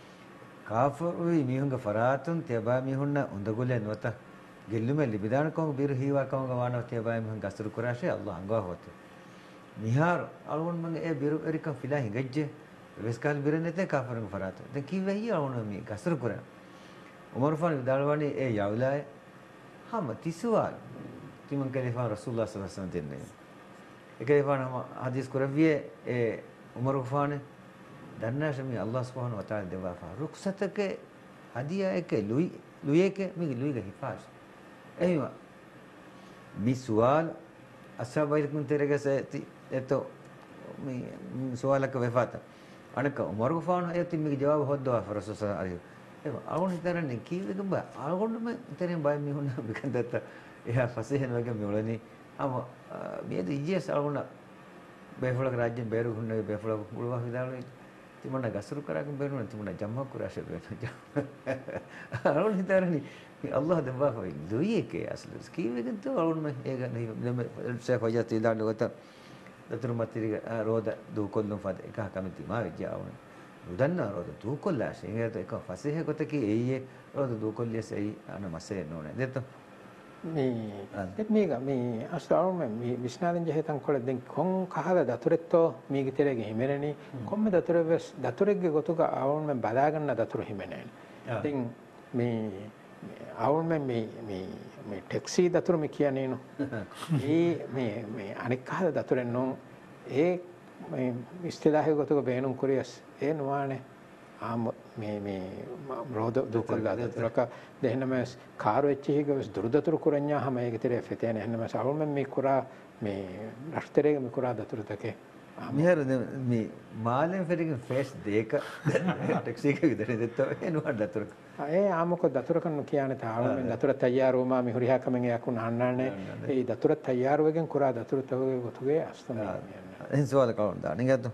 kafaru mihunga faratun teba mihunna undagule nota gellume libidan ko bir hiwa ko wana teba mihun gasur kurashe Allah anga hote nihar alun mang e biru erika fila hingajje veskal birenete kafarun farat de kiwe hi alun mi gasur kuran umar fan vidalwani e yawla ham tisual timan kalifa rasulullah sallallahu alaihi wasallam denne ekalifa nama hadis kuravie e umar fan danna shami Allah subhanahu wa ta'ala deva fa ruksatake hadiya eke lui luike mi lui ga hifaz aywa mi sual asabail kun terega se eto mi suala ka vefata anaka umar fan ayati mi jawab hodwa fa rasulullah alaihi aywa algon hitarane kiwe gamba algon me teren bay mi hunna bikandata eha fasehen wage mi ulani ama mi edi yes algona befulak rajyen beru hunna befulak ulwa hidalani timana gasuru karakum beru timana jamma kurashe beru algon hitarani Allah deva fa luye ke aslu kiwe gantu algon me ega nahi se fajat idan gota datur matiri roda du kollum fad eka kamiti ma vijawun udanna roda du kollash ingeta eka fasehe gota ki eye roda du kolles ei ana mase none detto mi tekniga mi asal me mi bisnaden je hetan kole den kon kahada daturetto mi giterege himereni komme datureves daturege gotuga awon me badaganna datur himeneni den mi awon me mi mi mi taxi datur mi kiyane no e mi mi anik kahada daturen no e mi istilahe gotuga beenun kuriyas e nuane am me me rodo dukolla daturaka dehnama karu echihiga durdatur kuranya hama egitere fetene henama awon me mi kura me rashterege mi kura daturtake mihar mi malen ferigen face deka taxi ke vidare detto enu datur ඒ ආමක දතුරකන් කියන්නේ තාම මේ දතුර තයාරෝ මා මේ හොරියා කමෙන් යකුන් අන්නන්නේ ඒ දතුර තයාරෝ වගෙන් කුරා දතුර තවගේ ගොතුගේ අස්තම එහෙන් සවාල කවුන්ද නිගත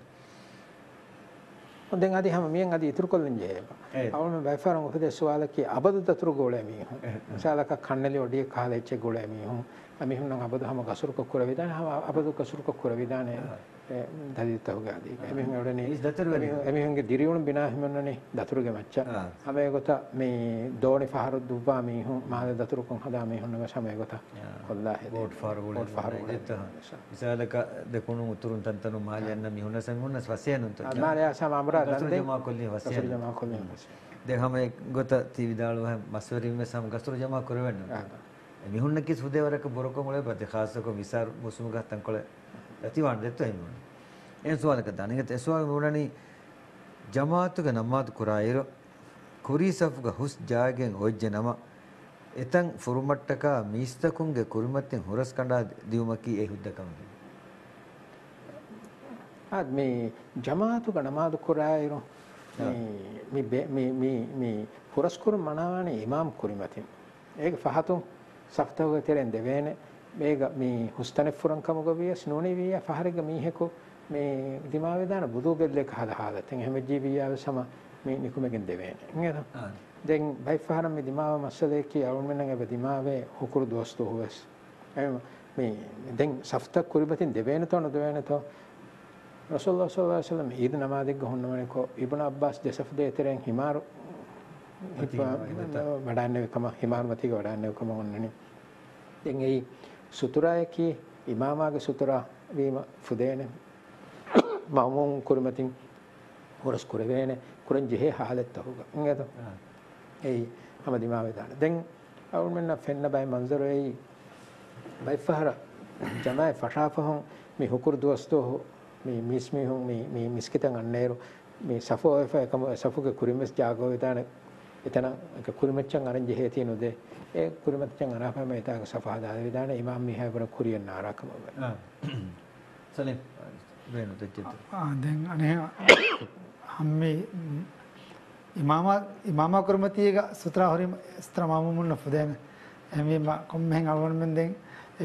දැන් අදී හැම මියන් අදී ඉතුරු කොල්ලන් J අවම වයිෆරන් ඔකද සවාල කි අබද දතුර ගෝලේ මි සාලක කන්නලි ඔඩිය කාලේ චේ ගෝලේ මි හො අමි හුන්න අබද හැම ගසුරු කොකුර විදාන හැම අබද ගසුරු කොකුර විදානේ දදිත හොගා දී එමි හුන් ඔඩනේ ඉස් දතුර වෙනි එමි හුන්ගේ දිරියුණ බිනා හිමන්නනේ දතුරුගේ මච්චා හැම ගොත මේ දෝනි ෆහරු දුබ්බා මි හුන් මාද දතුරු කොන් හදා මි හුන්නගේ සමය ගොත කොල්ලා හෙද වෝට් ෆාරවුල් වෝට් ෆාරවුල් දෙත ඉසාලක දෙකුණු උතුරුන් තන්තනු මාලියන්න මි හුන්න සංගුන්න ස්වසයනුන්ත මාලියා සමම්බරා දන්දේ ජමා කොල්ලි වසය ජමා කොල්ලි de hame gota ti vidalu ha maswari me sam gastur jama korwenna mi hunna ki sudewaraka boroko mole bate khas ko misar musumuga tankole atiwan detto hemu en suwala ka daniga te suwa munani jamaatu ga namad kurairo kuri saf ga hus jagen hojje nama etan furumattaka mistakunge kurimatten huras kanda diumaki e huddakam ad me jamaatu ga namad kurairo mi mi mi mi huraskur manawani imam kurimatin ege fahatun saftaga teren devene mega mi hustane furan kamuga wiya snoni wiya fahariga mi heko me dimawe dana budu gelle khala hala ten hemji wiya sama me nikumegen devene ngeda den bay faharam me dimawe masale ki awun menanga be dimawe hukur dosto huwes me den safta kurimatin devene to no devene to Rasulullah sallallahu alaihi wasallam Eid नमाज़ गहुन्नमने को इब्न अब्बास जसफ दे तेरे हिमार बढ़ाने कमा हिमार मती को बढ़ाने कमा उन्होंने देंगे सुतरा है कि इमामा के सुतरा भी फुदेने मामूम कुरमतिन और उस कुरवेने कुरन जिहे हालत तो होगा इंगे तो ये हम दिमाग में डाले देंग और मैंने फैन बाय मंजर है बाय फहरा जमाए फटाफहों में हुकुर दोस्तों mi mismi hung mi mi miskitang annero mi safo efa kamo safo ke kurimes jago itana itana ke kurimachang aran je heti no de e kurimachang ara pa me ta safa da vidana imam mi ha bra kuriyan nara kamo ah salim beno tejit ah den ane hamme imama imama kurmati ga sutra hori sutra mamu munna fuden emi ma kom heng awon men den e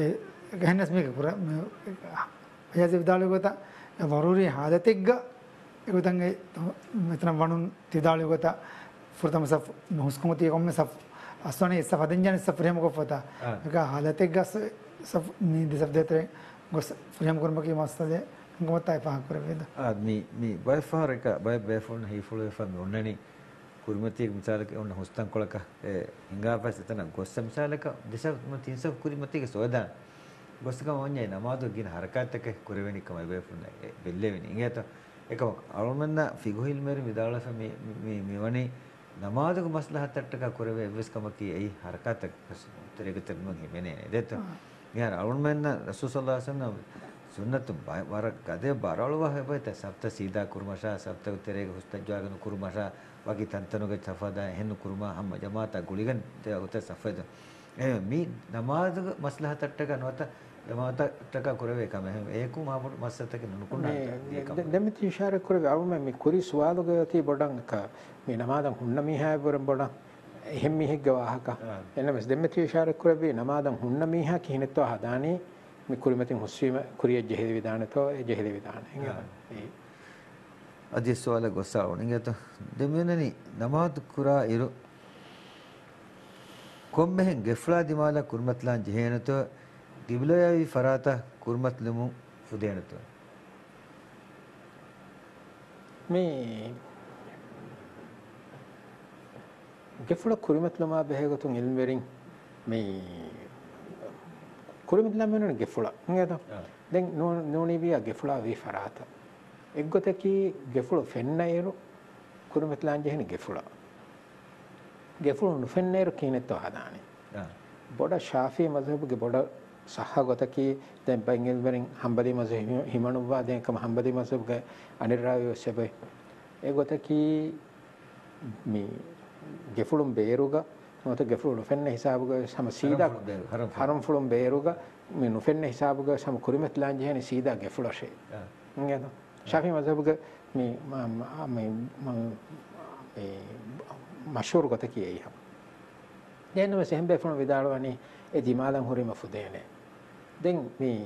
ගහන්නස් මේක පුර පයාජ විදාලයගත වරුරී හාදතෙක්ග එකතන්ගේ මෙතන වනුන් තිදාලයගත ෆුරතම සෆ් මුස්කුමතිය කොම්ම සෆ් අස්වනේ සෆ අදංජන සෆ් ප්‍රේම කොපතා එක හාදතෙක් ගස් සෆ් knee දෙසබ් දෙතරේ ගොස් ප්‍රේම කර්මකී මස්තදේ ගොතයි පහ කරවේද ආ මේ මේ බයි ෆාර එක බයි බේෆෝන් හීෆුල් ෆම් ඔන්නනි කුරුමතිය මිසාලක ඔන්න හොස්තන් කොලක ඒ හිඟාපස් එතන ගොස්ස මිසාලක දෙසක් තින්ස කුරුමතිය සෝදා ගොස්කම ඔන්නේ නමාදු ගින හරකත්තක කුරවෙනි කම බේෆෝන් බෙල්ලෙවෙනි ඉංගත එකම අලුමන්න ෆිගොහිල් මෙරි විදාලස මේ මේ මෙවනි නමාදක මස්ලහතට්ටක කුරවේ එවස්කම කී ඒ හරකත්තක උත්තරයකට මොන් හිමනේ දෙත යාර අලුමන්න රසූල් සල්ලල්ලාහු අලයිහි වසල්ලම් सुन्नत वर गदे बाराळुव हेबते सप्त सीधा कुर्मशा सप्त तेरेग हुस्तज्वागन कुर्मशा बाकी तंतनुगे सफदा हेनु कुर्मा हम जमाता गुलिगन ते उते सफद ए मी नमाज मसलहत टका नोता जमाता टका कुरवे कम है एकु मा मसत के नुकुंडा දෙමිති ඉෂාරා කරේ අවුම මේ කුරි සුවාලුගේ යති බොඩන් ක මේ නමාදන් හුන්න මිහා බරම් බොඩන් එහෙම් මිහෙක් ගවාහක එනමස් දෙමිති ඉෂාරා කරේ නමාදන් හුන්න මිහා කිනෙතෝ හදානේ මේ කුරිමතින් හුස්වීම කුරිය ජෙහෙලි විදානතෝ ඒ ජෙහෙලි විදාන ඒ අධි සවාල ගොස්සාව නිගත දෙමෙනනි නමාත් කුරා ඉරු කොම්මෙන් ගෙෆ්ලා දිමාලා කුර්මත්ලාන් ජෙහෙනතෝ දිබ්ලයයි ෆරාතා කුර්මත්ලමු ෆුදේනතෝ මේ ගෙෆ්ලා කුරිමත්ලමා බෙහෙගතුන් ඉල්මෙරින් මේ කුරුමිතලා මෙන්න ගෙෆුලා නේද දැන් නෝනිවියා ගෙෆුලා වී ෆරාත එක්ගොතකි ගෙෆුල ෆෙන්නයිරු කුරුමිතලාන් ජෙහින ගෙෆුලා ගෙෆුල නුෆෙන්නයිරු කිනෙතෝ හදානේ බොඩ ශාෆී මذهبගේ බොඩ සහගතකි දැන් බංගෙල් වරින් හම්බලි මذهب හිමනුවා දැන් කම හම්බලි මذهبගේ අනිරාවිය සෙබේ එක්ගොතකි මේ ගෙෆුලුම් බේරුගා නොත ගෙෆුලු ෆෙන්න හිසාබුග සම සීදා හරම් ෆුලුම් බේරුග මේ නොෆෙන්න හිසාබුග සම කුරිමත්ලාන් ජෙහනේ සීදා ගෙෆුලෂේ නේද ශාෆි මذهبුග මේ මේ මේ මෂූර් ගත කියේ හම් දෙන්නම සෙම් බෙෆුන විදාලවනි ඒ දිමාලන් හොරිම ෆුදේනේ දැන් මේ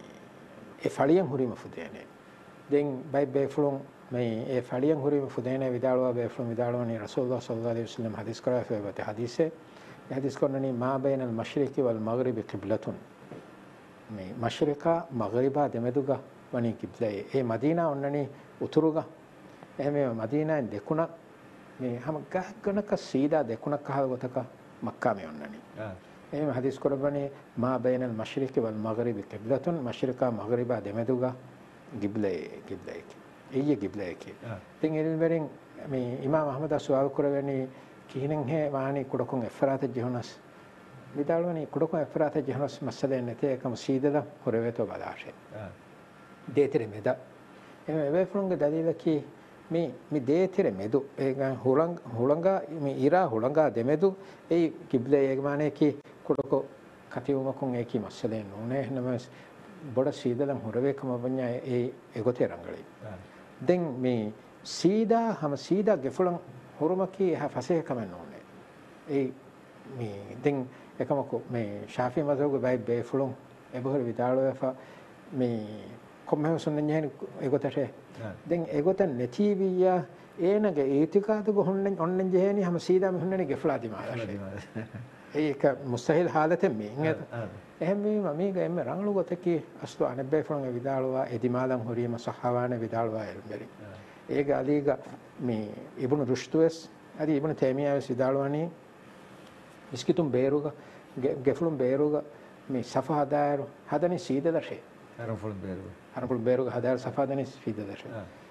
ඒ ෆලියන් හොරිම ෆුදේනේ දැන් බයි බෙෆුලුන් මේ ඒ ෆලියන් හොරිම ෆුදේනේ විදාලවා බෙෆුලුන් විදාලවනි රසූලුල්ලාහ සල්ලල්ලාහු අලයිහි වසල්ලම් හදීස් කරා ෆේවත හදීසේ හදීස් කරනනි මා බයිනල් මශ්රිකි වල් මග්රිබි ඛිබ්ලතුන් මේ මශ්රිකා මග්රිබා දෙමෙදුගා වනි කිබ්ලේ ඒ මදීනා ඔන්නනි උතුරුගා එහෙම මදීනා දෙකුණ මේ හැම ගහකනක සීදා දෙකුණක් කහව ගතක මක්කා මේ ඔන්නනි එහෙම හදීස් කරබනේ මා බයිනල් මශ්රිකි වල් මග්රිබි ඛිබ්ලතුන් මශ්රිකා මග්රිබා දෙමෙදුගා කිබ්ලේ කිබ්ලේ එయ్య කිබ්ලේ කි තින් එල්වරින් මේ ඉමාම් අහමද සුවාල් කරවන්නේ කිහිනෙන් හේ වාණි කුඩකුන් එෆරාත ජහනස් විදාලවනි කුඩකුන් එෆරාත ජහනස් මස්සදෙන් නැතේ එකම සීදද හොරවෙතෝ බලාෂේ දේතිරෙ මෙද එමෙ වෙෆුන්ගේ දලීලකි මේ මේ දේතිරෙ මෙදු ඒගන් හුලං හුලංගා මේ ඉරා හුලංගා දෙමෙදු ඒ කිබ්ලේ ඒක මානේ කි කුඩකෝ කතියුමකුන් ඒකි මස්සදෙන් නෝනේ නමස් බොඩ සීදලම් හොරවේකම වඤ්ඤා ඒ ඒගොතේ රංගලයි දැන් මේ සීදා හැම සීදා ගෙෆුලන් හොරමකි එහා ෆසේ කමන්න ඕනේ ඒ මේ දැන් එකමකෝ මේ ශාෆි මذهبගේ බයි බේෆුලන් එබහර විදාලෝ මේ කොම්මහ සුන්නන්නේ ඒගොතට දැන් ඒගොත නැතිවියා ඒනගේ ඒතිකාද ගොහොන්නෙන් ඔන්නෙන් ජෙහෙනි හැම සීදා මෙහුන්නනේ ගෙෆුලා දිමාලා ඒක මුස්තහිල් حالතෙන් මේ එහෙම මේ මේක එම්ම රංගලු ගොතකි අස්තු අනබ්බේ ෆුලන් විදාලවා එදිමාලන් හොරියම සහවාන විදාලවා එල්බරි ඒක අලීග මේ ඉබ්නු රුෂ්තුස් අදී ඉබ්නු තේමියා විදාලවනි මිස්කිතුම් බේරුග ගෙෆුලුම් බේරුග මේ සෆහදාර හදනි සීදදෂේ හරම් ෆුලුම් බේරුග හරම් ෆුලුම් බේරුග හදාර සෆහදනි සීදදෂේ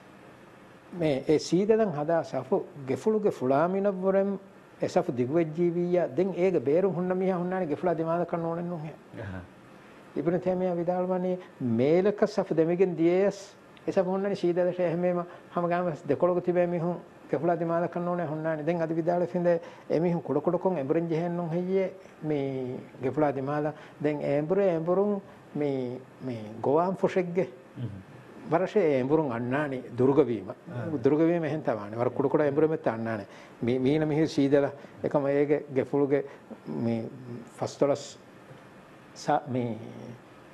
මේ ඒ සීදදන් හදා සෆු ගෙෆුලුගේ ෆුලාමින වරම් එසෆ දිග්වජීවියා දැන් ඒක බේරුම් හුන්න මියා හුන්නානේ ගෙෆුලා දිමාද කරන ඕනේ නුහ ඉබ්නු තේමියා විදාලවනි මේලක සෆ දෙමිගෙන් දියස් එසෆ හුන්නනේ සීදදෂේ එහෙමම හැම ගාම දෙකොළක තිබේ මිහුන් ගෙෆුලා දිමාද කරන ඕනේ හුන්නානේ දැන් අද විදාලෙ ෆින්ද එමිහුන් කොඩ කොඩ කොන් එඹරෙන් ජෙහෙන්නුන් හෙයියේ මේ ගෙෆුලා දිමාලා දැන් එඹරේ එඹරුන් මේ මේ ගෝවාම් ෆොෂෙග්ගේ වරෂේ එඹරුන් අන්නානි දුර්ග වීම දුර්ග වීම එහෙන් තවානේ වර කුඩ කුඩ එඹරු මෙත් අන්නානේ මේ මීන මිහි සීදලා එකම ඒගේ ගෙෆුලුගේ මේ ෆස්තොලස් සා මේ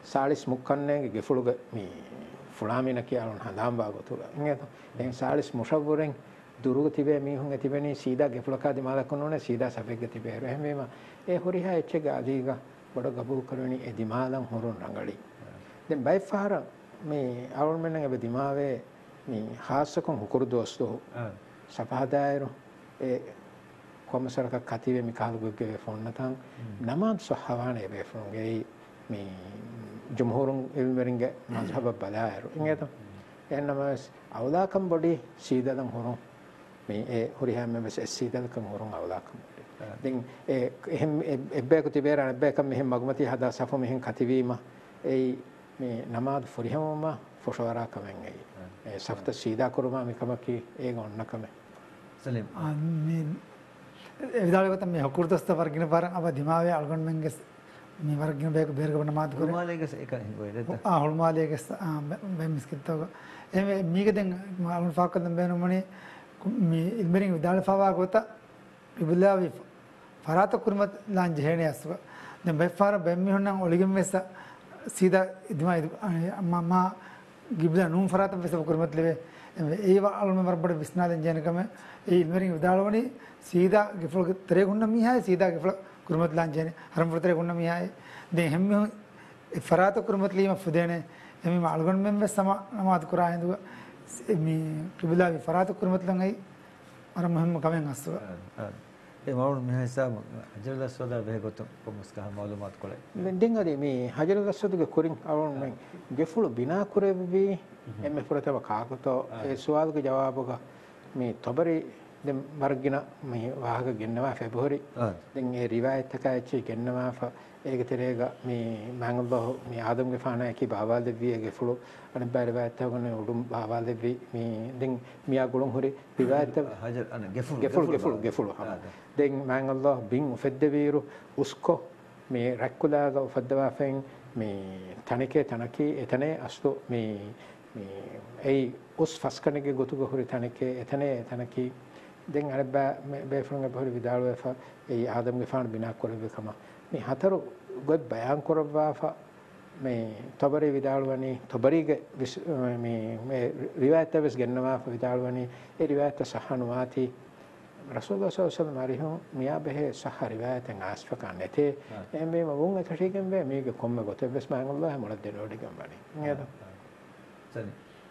සාලිස් මුක්කන්නේගේ ගෙෆුළුග මේ ෆුලාමින කියලා හඳාම් බාගතුල ඉංගත එන් සාලිස් මුෂවරෙන් දුරුග තිබේ මීහුන් ඇතිබෙනි සීදා ගෙෆුලකා දිමාලා කොනෝනේ සීදා සබෙග්ග තිබේ එහෙමම ඒ හොරිහා එච්ච ගාදීග බඩ ගබු කරවනි ඒ දිමාලන් හොරුන් රංගලි දැන් බයිෆාර මේ අවුල් මෙන්නගේ බ දිමාවේ මේ ખાસකම් හුකුරු දෝස්තෝ සපහදායරු ඒ කොමසරක කතිවේ මිකාලුගේ ෆෝන් නැතන් නමාත් සහවානේ බේ ෆෝන්ගේ මේ ජම්හූරුන් ඉල්මරින්ගේ මස්හබ බලායරු ඉංගත එන්නම අවදාකම් බොඩි සීදලන් හොරුන් මේ ඒ හොරිහාම මෙස් සීදලකම් හොරුන් අවදාකම් දැන් ඒ එහෙම එබ්බේක තිබේරන එබ්බේකම් මෙහෙම මගමති හදා සෆෝ මෙහෙන් කතිවීම ඒ මේ නමාද් ෆොරිහමම ෆොෂවරා කමෙන් ඒ සෆත සීදා කරුමා මිකමකි ඒ ගොන්නකම සලීම් ආමීන් එවිදාලගත මේ හකුර්තස්ත වර්ගින පාර අව දිමාවේ අල්ගොන්මෙන්ගෙස් මේ වර්ගින බේක බේරගබන මාත් කරේ හුල්මාලේකස් එක හිඟොයිද ආ හුල්මාලේකස් ආ බෙන් මිස්කිතව එමෙ මීගෙන් අලුන් ෆාකදම් බේනමනේ මේ ඉල්මරින් විදාල ෆාවා ගොත ඉබලාවි ෆරාත කුර්මත් ලාන් ජෙහෙනේ අස්ව දැන් බෙෆාර බෙම්මි හොන්නම් ඔලිගෙන් මෙස සීදා දිමා මම ගිබ්ලා නුම් ෆරාත මෙස කුර්මත් ලෙවේ ඒව අලුන් වරබඩ විස්නාලෙන් ජනකම ඒ ඉල්මරින් විදාලවනේ සීදා ගෙෆල් තරේ ගුන්න මිහාය සීදා ගෙෆල් කුර්මත් ලාන් ජෙනේ හරම් තරේ ගුන්න මිහාය දැන් හැම ෆරාත කුර්මත් ලීම ෆුදේනේ එමෙ අලුගන් මෙම්බ සම නමාත් කුරා හින්දුව මේ කිබලාවි ෆරාත කුර්මත් ලංගයි අර මොහම්ම කමෙන් අස්සව ඒ මවුන් මෙහා හිසාම හජරල් අස්වදා බෙහෙගොත කොමස්කහ මාලුමාත් කොලයි මෙන්ඩින් අරි මේ හජරල් අස්වදගේ කුරින් අවුන් මෙන් ගෙෆුළු බිනා කුරෙබි එමෙ පුරතව කාකතෝ ඒ සුවාල්ගේ ජවාබක මේ තොබරි දැන් මර්ගින මේ වාහක ගෙන්නවා ෆෙබ්‍රුවරි දැන් ඒ රිවායත් එක ඇචි ගෙන්නවා ඒක තෙරේග මේ මංගල්බහ මේ ආදම්ගේ ෆානා කි බාවල් දෙවිය ගෙෆුළු අනේ බය රිවායත් එකන උඩුම් බාවල් දෙවි මේ දැන් මියා ගොලොන් හොරි රිවායත් හජර් අන ගෙෆුළු ගෙෆුළු ගෙෆුළු ගෙෆුළු දැන් මංගල්බහ බින් උෆෙද්දවීරු උස්කෝ මේ රැක්කුලාග උෆද්දවාෆෙන් මේ තනිකේ තනකි එතනේ අස්තු මේ මේ ඒ උස් ෆස්කනගේ ගොතුග හොරි තනිකේ එතනේ තනකි දැන් අර බෑෆුන්ගේ බහරි විදාලු එෆ ඒ ආදම්ගේ ෆාන බිනා කරවෙකම මේ හතර ගොඩ බයන් කරවවා මේ තබරි විදාලවනි තබරිගේ මේ මේ රිවායත් වෙස් ගන්නවා විදාලවනි ඒ රිවායත් සහනුවාති රසූලුල්ලාහ සල්ලල්ලාහු අලයිහි වසල්ලම අරිහු මියා බෙහෙ සහ රිවායතෙන් ආස්ෆකන් නැතේ එමේ මවුන් එකටිගෙන් බෑ මේක කොම්ම ගොත වෙස් මංගල්ලාහ මොලද දෙනෝඩිගම් බණි නේද සරි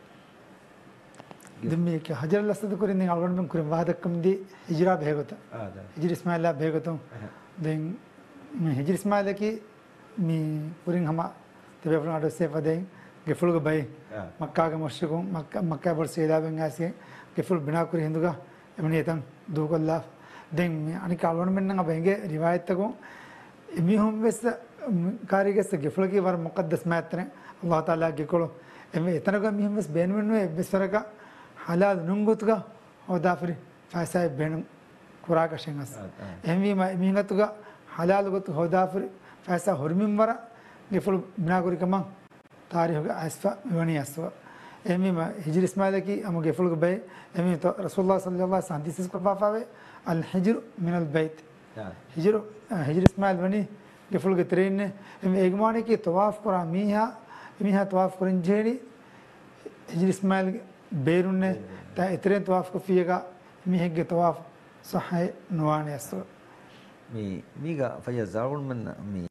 دميك حجر الأسد كورين ألوان من كورين واحد كم دي هجرة بهجوتا هجر إسماعيل بهجوتهم دين هجر إسماعيل كي مي كورين هما تبي فلان أدرس سيف دين كفلوك باي مكة كمشركون مكة مكة برسيلا بينغاسي كفل بنا كورين هندوكا إمني يتم دوك الله دين أنا كألوان من نعا بينجي رواية تكو إمي هم بس كاريجس كفلوكي ور مقدس ماترين الله تعالى كيكولو إمي إتنا كم هم بس بين منو بس فرقا halal nungutuga hodafri faisai ben kuraka shengas emmi ma mingatuga halal gut hodafri faisa hormim wara geful binaguri kamang tarihuga asfa wani aswa emmi ma hijr ismail ki am geful ge bay emmi to rasulullah sallallahu alaihi wasallam this is qafave al hijr min al bayt hijr hijr ismail wani geful ge train emmi egmane ki tawaf kora miha miha tawaf korin jeni hijr ismail بيرونه تا اترين طواف كفيها ميهج طواف صحيح نواني استو مي ميغا فيا زارون من مي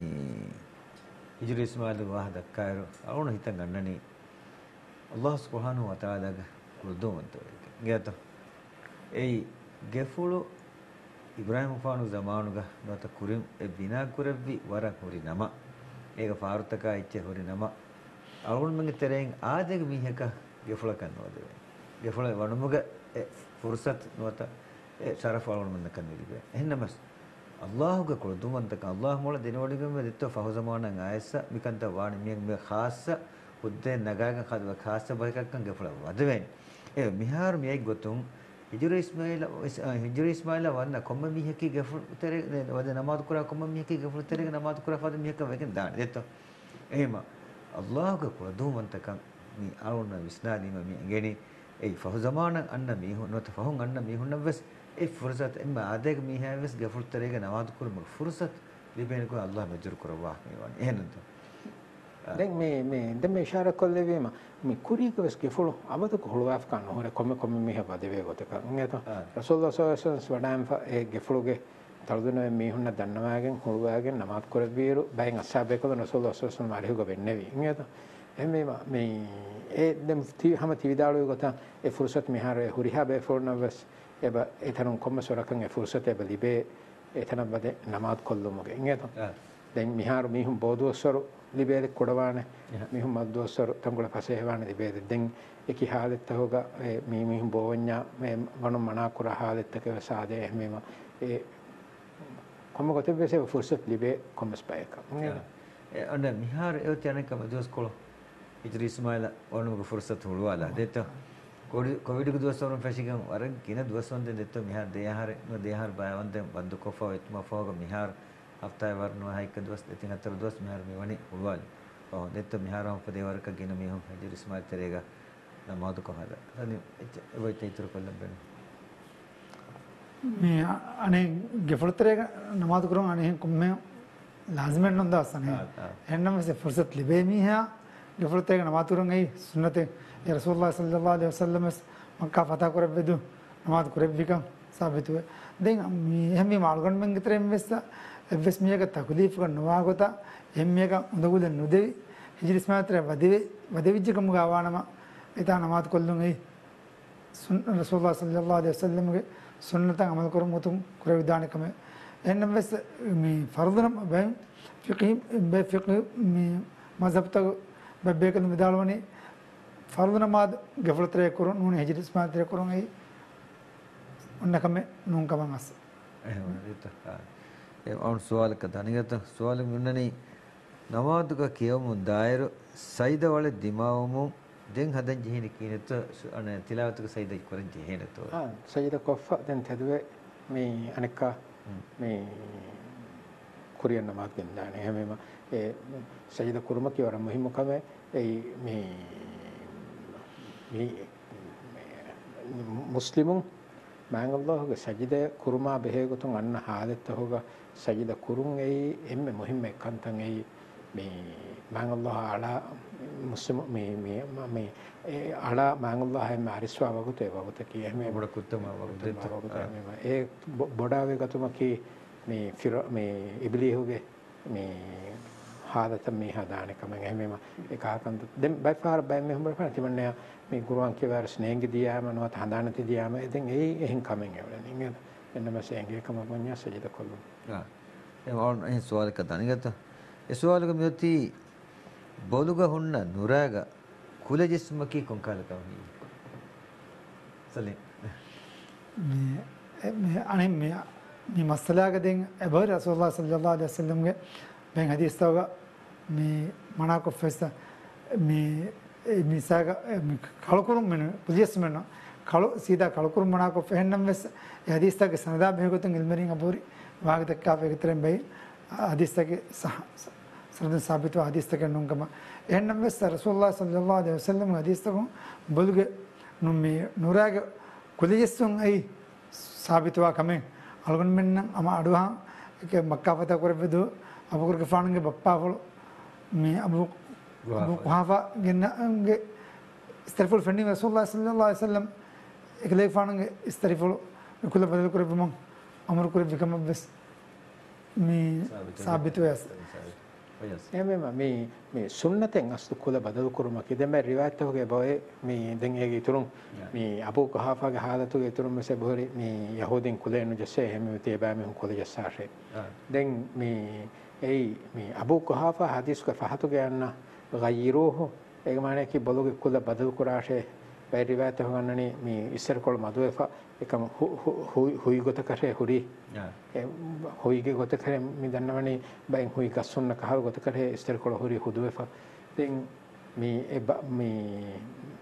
هجري اسماعيل واحد كايرو اون هيتا غنني الله سبحانه وتعالى ردوم تو گيتو اي گفولو ابراهيم فانو زمانوگا نوتا كوريم اي بنا كوربي ورا كوري نما ايگا فارتكا ايچ هوري نما اون منگ ترين آدگ ميهكا ගෙෆුල කරනවද ගෙෆුල වණමුග ෆුර්සත් නොත ඒ ශරෆ වලුන් මන්න කන්නේලිබ එහෙන්නම අල්ලාහ්ගේ කුදුමන්තක අල්ලාහ් මොළ දිනවඩිගම දෙත්ත ෆහුසමානන් ආයස මිකන්ත වාණි මියන් මේ ખાસ උද්දේ නගාගන් කදව ખાસ බයිකක්කන් ගෙෆුල වදවෙන් ඒ මිහාර මියයි ගොතුන් හිජ්ර ඉස්මායිල හිජ්ර ඉස්මායිල වන්න කොම්ම මිහකි ගෙෆුල උතරේ වද නමාත් කුරා කොම්ම මිහකි ගෙෆුල උතරේ නමාත් කුරා ෆද මිහක වෙකන් දාන දෙත්ත එහෙම අල්ලාහ්ගේ කුදුමන්තක mi aluna visnadi mi ngeni ei fahu zamana anna mi hu not fahun anna mi hunna ves ei fursat emma adeg mi ha ves gafur terega nawad kur mag fursat liben ko allah majur kurwa mi wan ehnanta දැන් මේ මේ දැන් මේ ඉෂාරා කොල්ලේවීම මේ කුරීකවස් ගෙෆුළු අවද කොහොලවාෆ කන හොර කොම කොම මෙහ බදවේ ගොතක නේද රසූලුල්ලාහ සල්ලල්ලාහු අලයිහි වසල්ලම් වඩාම් ඒ ගෙෆුළුගේ තලදුන මේ හුන්න දන්නවාගෙන් හොලවාගෙන් නමාත් කර බීරු බයෙන් අස්සාබේ කොද රසූලුල්ලාහ සල්ලල්ලාහු අලයිහි වසල්ලම් අරහිග වෙන්නේ නේද එමේ මේ ඒ දැන් ති හැම තිවිදාලෝ ගොත ඒ ෆුර්සත් මිහාරේ හුරිහා බේ ෆෝර්නවස් එබ එතනම් කොම්ම සොරකන් ඒ ෆුර්සත් එබ ලිබේ එතනම් බද නමාත් කොල්ලුමගේ නේද දැන් මිහාර මිහුම් බෝදුවසරු ලිබේද කොඩවානේ මිහුම් මද්දුවසරු තංගොල පසේවානේ ලිබේද දැන් ඒකි හාලෙත් හොග මේ මිහුම් බෝවඤ්ඤා මේ වන මනාකුර හාලෙත් කව සාදේ එහෙමම ඒ කොම්ම ගොතේ බෙසේ ෆුර්සත් ලිබේ කොම්ස් පායක ඒ අන්න මිහාර ඒ තැනකම දොස් කොළ ඉතිරි ඉස්මායිල වනුගේ ෆුර්සත් හොළුවාලා දෙත කොවිඩ් දුවසවරුන් ෆැෂිකම් අරන් කින දුවසවන් දෙත මිහාර දෙයහාර දෙයහාර බයවන්ත බද්දු කොෆා එත්ම ෆෝග මිහාර hafta warno haik dos tin atar dos mihar me wani ulwal oh detto mihara upade warka gina me hum hajir ismail terega na madu ko hada ani evai teitur kollam ben me ane geful terega namaz kurun ane kumme lazmen nonda asane ennam se fursat libe mi ha geful terega namaz kurun ei sunnate ya rasulullah sallallahu alaihi wasallam makka fata korabbedu namaz korabbika sabitu den mi hemmi malgon men gitrem vessa එවස් මියක තකුලීෆ් කරනවා ගොත එම්මියක උදගුද නුදෙවි හිජ්රිස් මාත්‍ර වදෙවි වදෙවිජ්ජ කම ගාවානම ඊතා නමාත් කොල්ලුන් ඒ සුන්න රසූලුල්ලාහ සල්ලල්ලාහු අලයිහි වසල්ලම් ගේ සුන්නත අමල් කරමු තුම් කර විදානකම එන්නම් වෙස් මේ ෆර්දනම් බෑ ෆික්හි බෑ ෆික්හි මේ මذهبත බබ්බේක නිදාලවනේ ෆර්දනමාද ගෆලතරේ කරුන් නුනේ හිජ්රිස් මාත්‍ර කරුන් ඒ උන්නකම නුන් කමන් අස් එහෙම නේද और सवाल का दानिगत सवाल मुन्ननी नमाज का कियमु दायर सईद वाले दिमागमु दें हदन जहिन कीनत अने तिलावत का सईद करन जहिन तो हां सईद कोफा दें तदवे මේ අනික මේ කුරියන් නමාත් ගෙන්දානේ හැමෙම ඒ සජිද කුරුම කියවර මුහිම්කම ඒ මේ මේ මුස්ලිමුන් මාංගල්ලාහගේ සජිද කුරුමා බෙහෙගතුන් අන්න හාලෙත් හොග සජිද කුරුන් ඒ එම්මෙ මුහිම්ම කන්තන් ඒ මේ මාංගල්ලාහ අලා මුස්ලිම් මේ මේ මේ ඒ අලා මාංගල්ලාහ එම්මෙ අරිස්වා වගුතේ වගුත කී එම්මෙ බොඩ කුත්තම වගුත ඒ බොඩාවේ ගතුම කී මේ ෆිර මේ ඉබ්ලිහුගේ මේ හාදත මේ හදානේ කමෙන් එම්මෙම ඒකාකන්ත දැන් බයි පාර බයි මෙහෙම බලන්න තිබන්නේ මේ ගුරුවන් කියවර ස්නේංග දියාම නවත් හදානති දියාම ඉතින් ඒ එහෙන් කමෙන් එවලනේ නේද එන්නම සේංගේ කම පඤ්ඤා සජිද කොල්ලු हां ඒ වොන් ඒ සවාල කතානේ ගත්ත ඒ සවාලක මෙති බොලුග හොන්න නුරාග කුල ජිස්මකි කොන්කාල කවහි සලේ මේ මේ අනේ මේ මේ මස්සලාගදෙන් අබර් රසූලුල්ලාහ සල්ලල්ලාහු අලයිහි වසල්ලම් ගේ බෙන් හදීස් තවග මේ මනාකො ෆෙස්ස මේ මිසාග කලකුරුම් මෙන පුලිස් මෙන කල සීදා කලකුරුම් මනාකො ෆෙන්නම් වෙස්ස හදීස් තක සනදා බෙහෙගොතන් ඉල්මරින් අබෝරි වාගත කාපේ විතරෙන් බයි හදීස් තක සනද සාබිත හදීස් තක නුංගම එන්නම් වෙස්ස රසූලුල්ලාහ සල්ලල්ලාහු අලයිහි වසල්ලම් හදීස් තක බල්ගේ නුමේ නුරාග කුලියස්සුන් අයි සාබිතවා කමෙන් අලගොන් මෙන්න අම අඩුවා එක මක්කා පත කරවෙදු අබුකර් ගෆාන්ගේ බප්පා ෆොල මේ අබු අබු කුහාෆා ගෙන්නගේ ඉස්තරෆුල් ෆෙන්ඩි රසූලුල්ලාහ සල්ලල්ලාහු අලයිහි වසල්ලම් එකලේ ෆාන්ගේ ඉස්තරෆුල් කුල බදල් කරබම අමර කර විකම බස් මේ සාබිත වෙස් එමෙම මේ මේ සුන්නතෙන් අස්තු කුල බදල් කරුම කිදෙම රිවායත් හොගේ බොයේ මේ දැන් ඒගේ ඉතුරුන් මේ අබු කුහාෆාගේ හාලතුගේ ඉතුරුන් මෙසේ බොරි මේ යහූදින් කුලේනු ජසේ හැම තේබෑ මෙහුන් කුල ජසාෂේ දැන් මේ ඒ මේ අබු කුහාෆා හදීස් ක ෆහතුගේ යන්න ගයිරුහු ඒක මානේ කි බලුගේ කුල බදල් කුරාෂේ බයි රිවායත් හොගන්නනේ මේ ඉස්සර කොළ මදුවේෆා එකම හුයි ගොත කරේ හුරි ඒ හුයිගේ ගොත කරේ මේ දන්නවනේ බයි හුයි ගස්සොන්න කහව ගොත කරේ ඉස්සර කොළ හුරි හුදුවේෆා දැන් මේ මේ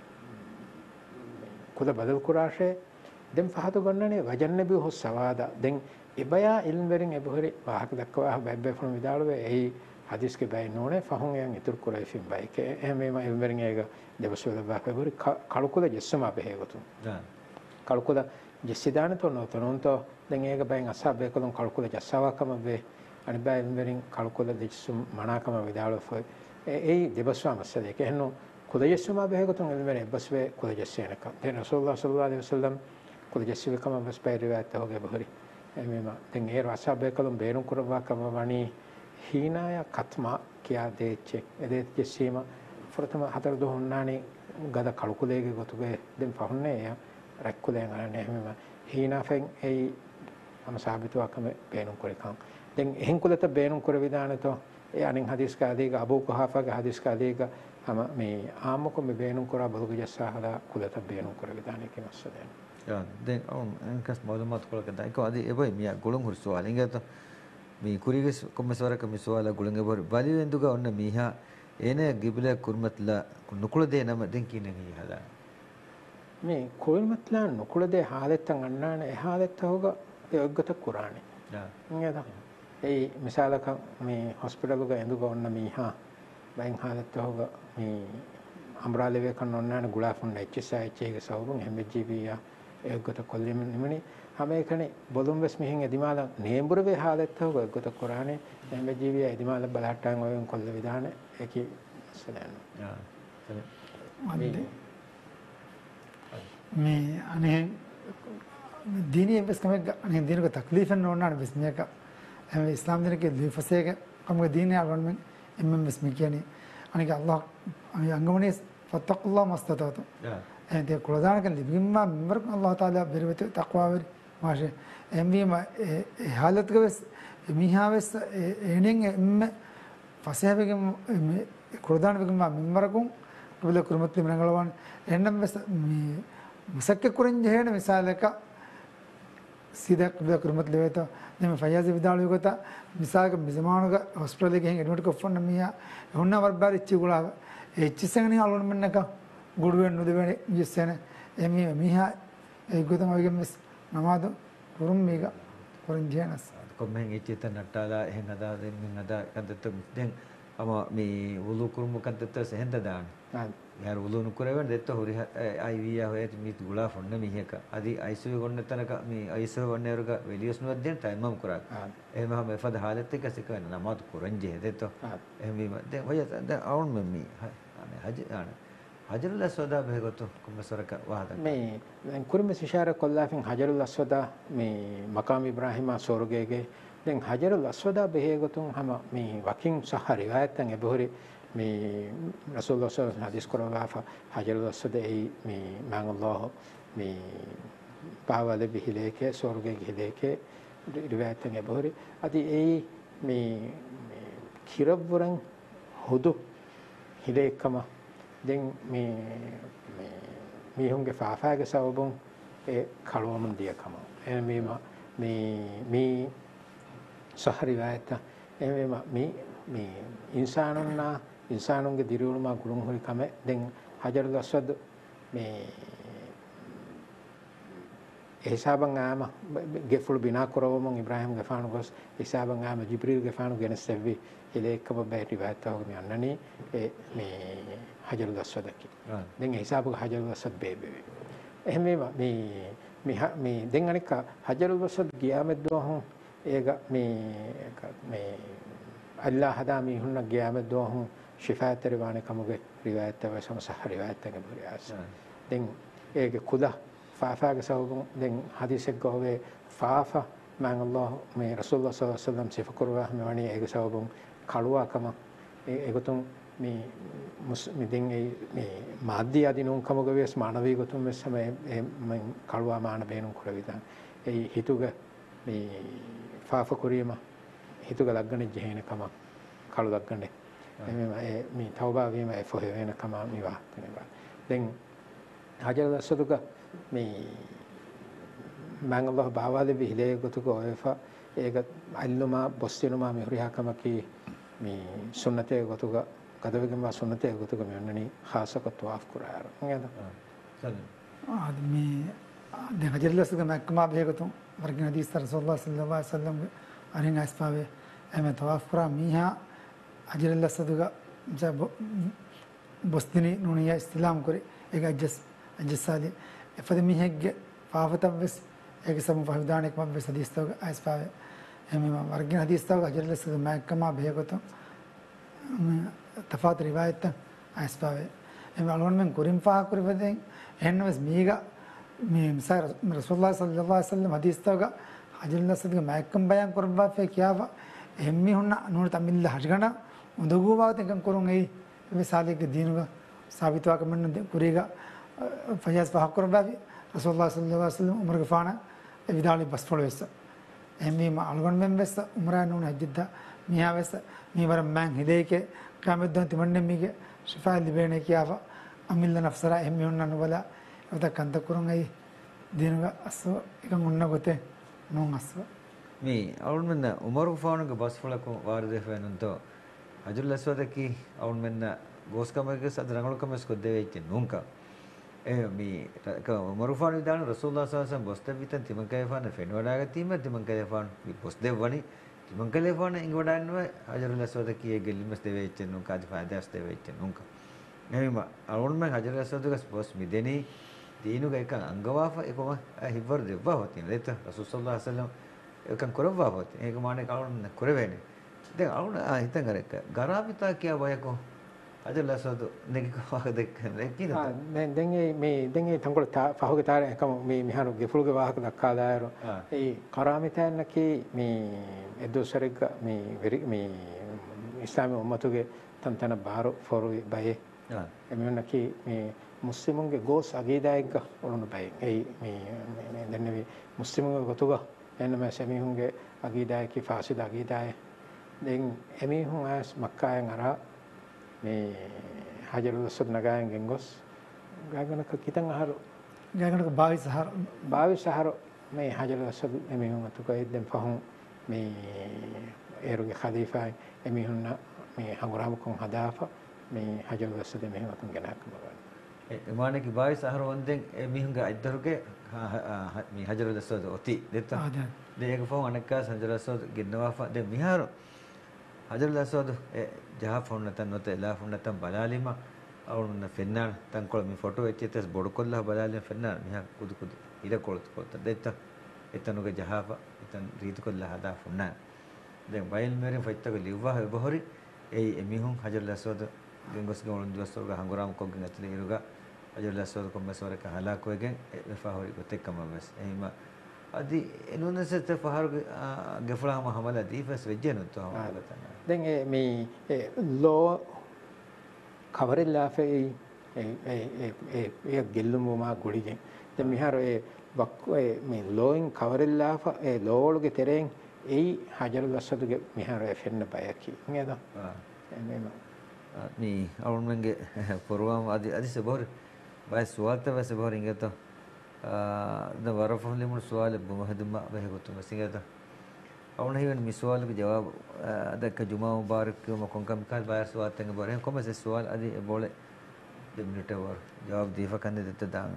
කුල බදල් කුරාෂේ දැන් ෆහතු ගන්නනේ වජන් නබි හො සවාදා දැන් එබයා ඉල්ම් වරින් එබහරි වාහක දක්වා බැබ්බේ ෆොන විදාලුවේ ඒ හදීස් के බයි නෝනේ ෆහුන් යන් ඉතුරු කුරයි ෆිම් බයි කේ එහෙමම ඉල්ම් වරින් ඒක දෙවසවල බාපෙබරි කලුකුල ජෙස්සම බෙහෙගතුන් කලුකුල ජෙස්සිදාන තොනෝ තොනොන්තෝ දැන් ඒක බයෙන් අසබ්බේ කලුන් කලුකුල ජස්සවකම බේ අනිබයි ඉල්ම් වරින් කලුකුල දෙස්සුම් මනාකම විදාලුව ඒ දෙබස්වා මස්සදේ කehnu කුදයස්සමා බෙහෙගතුන් එල්මනේ බස්වේ කුදයස්සේනක දැන් රසූලුල්ලාහ සල්ලල්ලාහු අලයිහි වසල්ලම් කුදයස්සවේ කම බස් පයිරවැත් හොගේ බහරි එමෙම දැන් ඒ රසබ්බේ කලම් බේරුම් කරවා කම වණි හීනාය කත්මා කියා දෙච්චේ එදෙත් කිසීම ෆොරතම හතර දුන්නානේ ගද කලුකුලේගේ ගොතුගේ දැන් පහුන්නේ රැක්කුලෙන් අරන්නේ එමෙම හීනාෆෙන් ඒ අම සාබිතුවකම බේරුම් කරකම් දැන් එහෙන් කුලත බේරුම් කර විදානතෝ ඒ අනින් හදිස් කාදේක අබූ කුහාෆාගේ හදිස් කාදේක ama මේ ආමකො මේ බේනුම් කරා බලුග ජස්සහලා කුලත බේනුම් කර විදානේ කිනස්සදෙන් ja den on enkas malumat kolka dai ko adi eboy miya gulung hur soal ingato mi kuriges kommeswara kami soala gulunge bor bali wenduga onna miha ene gibla kurmatla nukulade nama den kinegi hala මේ කුල්මත්ලා නුකුලදේ හාලෙත්තන් අන්නාන ඒ හාලෙත්ත හොග ඒ ඔග්ගත කුරානේ ja නේද ඒ මිසාලක මේ hospital එක ඇඳුග ඔන්න මීහා බයින් හාලෙත්ත හොග මේ අම්රාලෙවේ කන්න ඔන්නාන ගුලාෆුන් එච්චසා එච්චේක සවුරුන් හැමජීවියා ඒ ඔග්ගත කොල්ලෙම නිමනේ හැම එකනේ බොලුම් වෙස් මිහින් එදිමාල නේඹුරවේ හාලෙත්ත හොග ඔග්ගත කුරානේ හැමජීවියා එදිමාල බලහට්ටන් ඔයන් කොල්ල විදාන ඒකි සලන ja මේ අනේ දීනී බස් කම අනේ දීනක තක්ලීෆන් නොවන්න බස් මේක ඒ ඉස්ලාම් දිනකේ ලිෆසේක කම දීනී අරවන් එම්ම බස් මේ කියන්නේ අනික අල්ලාහ් අනේ අංගමනේ ෆතක්ල්ලාහ් මස්තතාතු ඒ දේ කුලදානක ලිබිම්ම මෙවර අල්ලාහ් තාලා බෙරවත තක්වා වෙරි මාෂේ එම්වීම ඒ حالت ගවස් මිහාවස් එනෙන් එම්ම ෆසේවගේ මේ කුලදාන වෙගම මෙවරකුන් කුල කුරුමත් ලිමනගලවන් එන්නම් බස් මේ مسكك كورنج هنا مثالك سيدا قبل كرمت لويتا نم فياز بدال يقطع مثالك بزمانك هوسبيتال لك هنگ ادمت كفن نميا هنا وربار اتشي غلا اتشي سنگني آلون منك غودوين ندوين يسنه امي ميها يقطع ما يجمس نمادو كورم ميغا كورنج هناس කොම්මෙන් ඉච්චිත නට්ටාලා එහෙන් අදා දෙන්නෙන් අදා කන්දත දැන් අම මේ වුලු කුරුමු කන්දත සෙහෙන්ද දාන यार उलो नुकुरेवन देतो होरी आई विया होय मी गुला फोन्न मिहेक अदि आईसीयू गोन्न तनक मी आईसीयू वन्नेरुग वेलियस नुवद्देन टाइमम कुरा එහෙම හැම එපද हालत එක සික වෙන නමත් කුරංජේ දෙतो එහෙම දැන් ඔය දැන් අවුන් මෙමි අනේ හජ අනේ හජරුල් අස්වදා බෙහෙගොතු කොම්මසරක වහද මේ දැන් කුරුම සිෂාර කොල්ලාෆින් හජරුල් අස්වදා මේ මකාම් ඉබ්‍රාහිම සෝරගේගේ දැන් හජරුල් අස්වදා බෙහෙගොතුන් හැම මේ වකින් සහ රිවායතන් එබොරි මේ රසූලුල්ලාහ සල්ලල්ලාහු අලයිහි හදීස් කරවා හජරුල් අස්වදා ඒ මේ මංගල්ලාහ මේ පාවල බිහිලේකේ සෝරගේ ගිහිලේකේ රිවායතන් එබොරි අදි ඒ මේ කිරවරන් හුදු හිලේකම දැන් මේ මේ මිහුන්ගේ ෆාෆාගේ සවබුන් ඒ කලවමන් දියකම එන මේ මේ මේ සහරිවායත එමෙම මේ මේ ඉන්සානුන්නා ඉන්සානුන්ගේ දිරුණුමා ගුරුන් හොරි කම දැන් හජරුල් අස්වද් මේ හිසාබන් ආම ගෙෆුල් බිනා කරවමන් ඉබ්‍රාහිම් ගෆානු ගොස් හිසාබන් ආම ජිබ්‍රීල් ගෆානු ගෙනසෙවි ඉලේකම බැටි වැතව මේ අන්නනේ ඒ මේ හජරුල් අස්වද් කි දැන් හිසාබු හජරුල් අස්වද් බේබේ එහෙම මේ මේ මේ දැන් අනික හජරුල් අස්වද් ගියාමෙත් දෝහොන් ඒක මේ මේ අල්ලාහ් හදා මේ හුන්න ගියාමෙත් දෝහොන් ශිෆාත් රිවානේ කමුගේ රිවායත් තව සමසහ රිවායත් එක බුරියාස් දැන් ඒක කුදා ෆාෆාගේ සවබුන් දැන් හදීසෙක් ගෝවේ ෆාෆා මං අල්ලාහ් මේ රසූලුල්ලාහ සල්ලල්ලාහු අලයිහි වසල්ලම් සිෆ කරවා මෙවණි ඒක සවබුන් කලුවාකම ඒගොතුන් මේ මුස්ලිම් දෙන් මේ මාධ්‍ය අදිනුන් කමගවස් මානවී ගොතුන් මේ සමය මං කලුවා මාන බේනුන් කරවිදන් ඒ හිතුග මේ ෆාෆා කුරියම හිතුග ලග්ගනේ ජෙහෙන කම කලු ලග්ගනේ මේ මේ තවබා වීම ඒ ෆොහ වෙන කම නිවා කෙනවා දැන් හජරුල් අස්වදුග මේ මං අල්ලාහ් බාවාලේ විහිලේ ගොතුක ඔයෆා ඒක අල්ලුමා බොස්තිනුමා මිහරිහකම කි මේ සුන්නතේ ගොතුක කදවගම සුන්නතේ ගොතුක මෙන්නනි ખાસක තවාෆ් කුරාර නේද ආද මේ දැන් හජරුල් අස්වදුග මක්කමා බේගතුන් වර්ගින හදීස් රසූලුල්ලාහ සල්ලල්ලාහු අලයිහි වසල්ලම් අරින් අස්පාවේ එම තවාෆ් කුරා මීහා හජරුල් අස්වදුග ජබ බොස්තිනි නුනියා ඉස්ලාම් කුරි ඒක අජස් අජසාදී එපද මිහෙග්ගේ පාවතවස් ඒක සම පහදානෙක් මම හදීස්තව අස්පාවේ එම වර්ගින හදීස්තව හජරුල් අස්වදුග මක්කමා බේගතුන් තෆාත් රිවායත් අස්පාවේ එම අලුන් මෙන් කුරින් ෆා කුරිවදෙන් එන්නවස් මීගා මේ මිසාර රසූලුල්ලාහ සල්ලල්ලාහු අලයිහි වසල්ලම් හදීස් තවග හජරුල් අස්වද්ගේ මයක්කම් බයන් කරබා ෆේ කියාව එම්මි හොන්න නෝන තමිල්ල හජගන උදගුවාත එකන් කරුන් ඒ මේ සාලික දිනුග සාවිතවා කමන්න කුරීග ෆයස් ෆා කරබා රසූලුල්ලාහ සල්ලල්ලාහු අලයිහි වසල්ලම් උමර ගෆාන විදාලි බස් ෆොලොස් එම්මි අලුන් මෙන් වෙස් උමරා නෝන හජ්ජද මියා වෙස් මීවර මං හිදේකේ කාමෙද්දන් තිමන්නේ මීගේ ශිෆා ලිබේනේ කියාව අමිල්ල නෆ්සරා එම්මි හොන්න නුබලා ඔත කන්ත කරුන් ඒ දිනුග අස්ව එකන් උන්න ගොතේ non aswa mi awun menna umaru fanuga bas fulako warde fenunto ajul aswadaki awun menna goskamage sadrangalukames koddeveche nunka e mi ka umaru fanu dana rasulullah sallallahu alaihi wasallam bostavitan timankai fanu fenwadaga time timankai fanu mi bosdevani timankai fanu ingwadanwa ajul aswadaki e gelimas deveche nunka adi faadas deveche nunka එහිම අවුන් මම හජර රසදුගස් boss මිදෙනි දීනුග එක අංගවාෆ එකම හිවර් දෙවවා හොතින දෙත රසූල් සල්ලල්ලාහු අලයිහි වසල්ලම් එකන් කරවවා හොති ඒක මානේ කවුන් කරවෙන්නේ දැන් අවුන් ආ හිතන් කරක ගරාවිතා කියා බයකෝ හජර රසදු නෙක කවක දෙක නෙකින ආ දැන් දැන් මේ දැන් ඒ තංගොල පහුගේ තාර එකම මේ මිහාරු ගෙෆුල්ගේ වාහක දක්කා දායරෝ ඒ කරාමිතයන්කි මේ එදොසරක මේ මේ ඉස්ලාමී උම්මතුගේ තන්තන බාරු ෆොරු බයේ එමෙන්නකි මේ මුස්ලිමුන්ගේ ගෝස් අගීදායක වුණු බයි ඒ මේ මේ දැන්නේ මුස්ලිමුන්ගේ ගොතුග එන්නම සෙමිහුන්ගේ අගීදායකි ෆාසිද අගීදාය දැන් එමිහුන් ඇස් මක්කායන් අර මේ හජරුල් අස්වද් නගායන් ගෙන්ගොස් ගාගනක කිතන් අහර ගාගනක බාවි සහර බාවි සහර මේ හජරුල් අස්වද් එමිහුන් අතුක එද්දන් පහුන් මේ ඒරුගේ ඛලීෆා එමිහුන් මේ හංගුරාමකුන් හදාෆා මේ හජරුල් අස්වද් මෙහෙමතුන් ගෙනක්ම බලන්න ඒ මානේ කි බාවි සහර වන්දෙන් එමිහුන්ගේ අයිදරුගේ මේ හජරුල් අස්වද් ඔති දෙත දෙයක ෆෝන් අනක්කා හජරුල් අස්වද් ගෙන්නවාෆා දැන් මිහාර හජරුල් අස්වද් ඒ ජහා ෆෝන් නැතන් නොත එලා ෆෝන් නැතන් බලාලිම අවුන්න ෆෙන්නාන තංකොල මේ ෆොටෝ එච්චෙතස් බොඩ කොල්ලා බලාලිම ෆෙන්නාන මිහා කුදු කුදු ඉර කොලත් කොලත් දෙත එතනුගේ ජහාෆා එතන් රීතු කොල්ලා හදා ෆොන්නා දැන් බයිල් මෙරින් ෆයිත්තක ලිව්වා බහරි ඒ එමිහුන් හජරුල් අස්වද් ගෙන්ගොස් ගොන් දුවස්තෝග හංගුරාම කොග්ගෙන් ඇතුලේ ඉරුගා හජරුල් අස්වද් කොම්මසවරක හලාකෝගෙන් එෆාහොරි ගොතෙක්කම බස් එහිම අදි එනුනසත ෆහරුගේ ගෙෆලාම හමලා දීෆස් වෙජ්ජනුත් හමලතන දැන් මේ ලෝ කවරෙල්ලාෆේ ඒ ඒ ඒ ඒ ගෙල්ලුමා ගොඩිගෙන් දැන් මිහාර ඒ වක්කෝ මේ ලෝයින් කවරෙල්ලාෆ ඒ ලෝවලගේ තෙරෙන් ඒ හජරුල් අස්වද්ගේ මිහාර එෆෙන්න බයකි නේද ආ එමෙම මේ අවුන්මන්ගේ පොරවම අදි අදි සබෝර බය සුවාත වස බෝර ඉංගත ද වරෆොලි මුල් සුවාල බමහදුම බහෙගොතු මසිගත අවුන හිවන් මිසුවාලගේ ජවාබ අදක ජුමා මුබාරක් කියම කොන්කම් කාල් බය සුවාතෙන් බෝරෙන් කොමස සුවාල අදි බෝලේ දෙමිනිට වර ජවාබ දීෆා කන්නේ දෙත දාන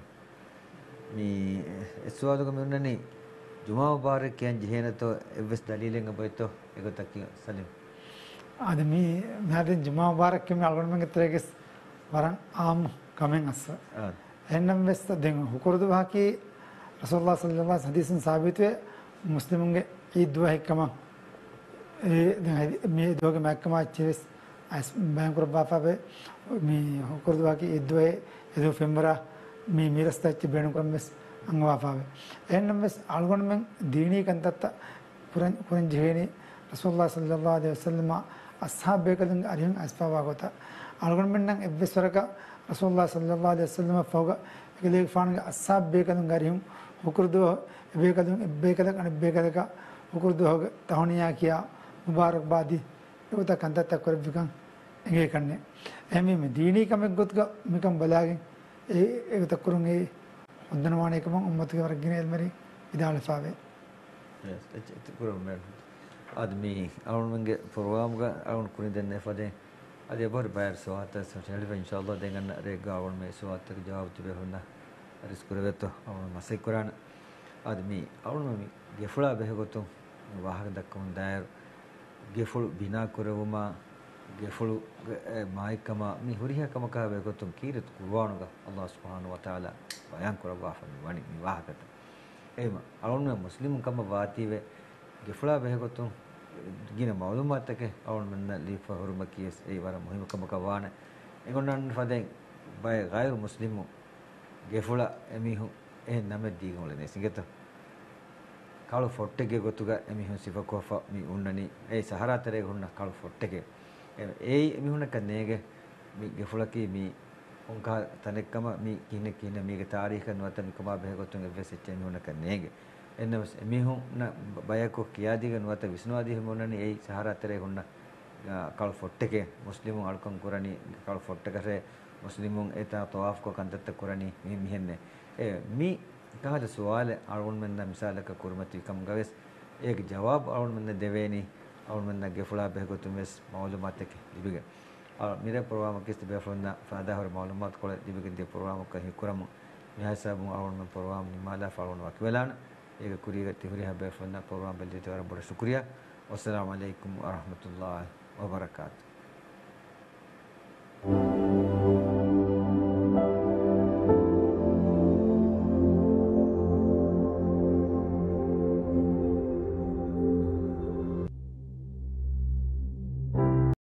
මේ සුවාලක මෙන්නනේ ජුමා මුබාරක් කියන් ජෙහෙනතෝ එවස් දලීලෙන් අබයිතෝ එගතක් සලිම් ada mi nade juma mubarak kim algon men getrege waran am kamen as ennam west den hukurdu baki rasulullah sallallahu alaihi wasallam hadisin sabitwe muslimunge idwa hekama e den mi doge makkama chives as bankur bafabe mi hukurdu baki idwa edu femra mi mirasta ch benu krames angwa fabe ennam west algon men dini kantatta kuran kuran jeheni rasulullah sallallahu alaihi wasallam ashab bekadun arihun asfawa gota algon mennan ebbeswaraka rasulullah sallallahu alaihi wasallam fawga ekle faanga ashab bekadun arihun hukurdu bekadun bekadak an bekadaka hukurdu hoga tahoniya kiya mubarak badi uta kantata korbikan enge kanne emi me dini kamek gotga mikam balage e e takurun e hondanawane ekam ummatuge wargine elmeri idale faave yes et kurun mer आदमी अरुणमंगे programme का अरुण कुनी देने फदे अदे बहुत बाहर स्वात है सचेल पे इंशाल्लाह देंगन रेगा अरुण में स्वात के जवाब दिबे होना रिस्क करे तो अरुण मसे कुरान आदमी अरुण में गेफुला बेहगो तो वाहक दक्कम दायर गेफुल बिना कुरवमा गेफुल माइकमा मी हुरिया कम का बेगो तुम कीरत कुरवान का अल्लाह सुब्हानहु व तआला बयान करवा फन वनी वाहकत एमा अरुण में मुस्लिम कम बाती वे गिफड़ा बेहगो तो gina malumat take awon menna lifa hurma kiyes ei wara muhim kama kawana egonan faden bay gairu muslimu gefula emihu e name digole ne singeto kalu fottege gotuga emihu sifa kofa mi unnani ei sahara tere gunna kalu fottege ei emihuna kanege mi gefula ki mi onka tanekkama mi kine kine mi ge tarikh nuata mi kama behe gotun evse emihuna kanege ennas emihun na bayako kiyadiga nuata visnuadi hemonani ei sahara tere gunna kalu fottege muslimun alkan kurani kalu fottege muslimun eta tawaf ko kantatta kurani mi mihenne e mi kahada suwale arun menna misalaka kurmati kam gaves ek jawab arun menna deveni arun menna gefula begotumes malumat ke dibiga और मेरे programme किस बेफरना फायदा और मालूमात को दिबिग दे programme का ही कुरम यह सब और में प्रोग्राम निमाला फॉलो वकलान एक कुरिया तिहरी है बेफरना प्रोग्राम बल दे और बड़ा शुक्रिया अस्सलाम वालेकुम व रहमतुल्लाहि व बरकातहू।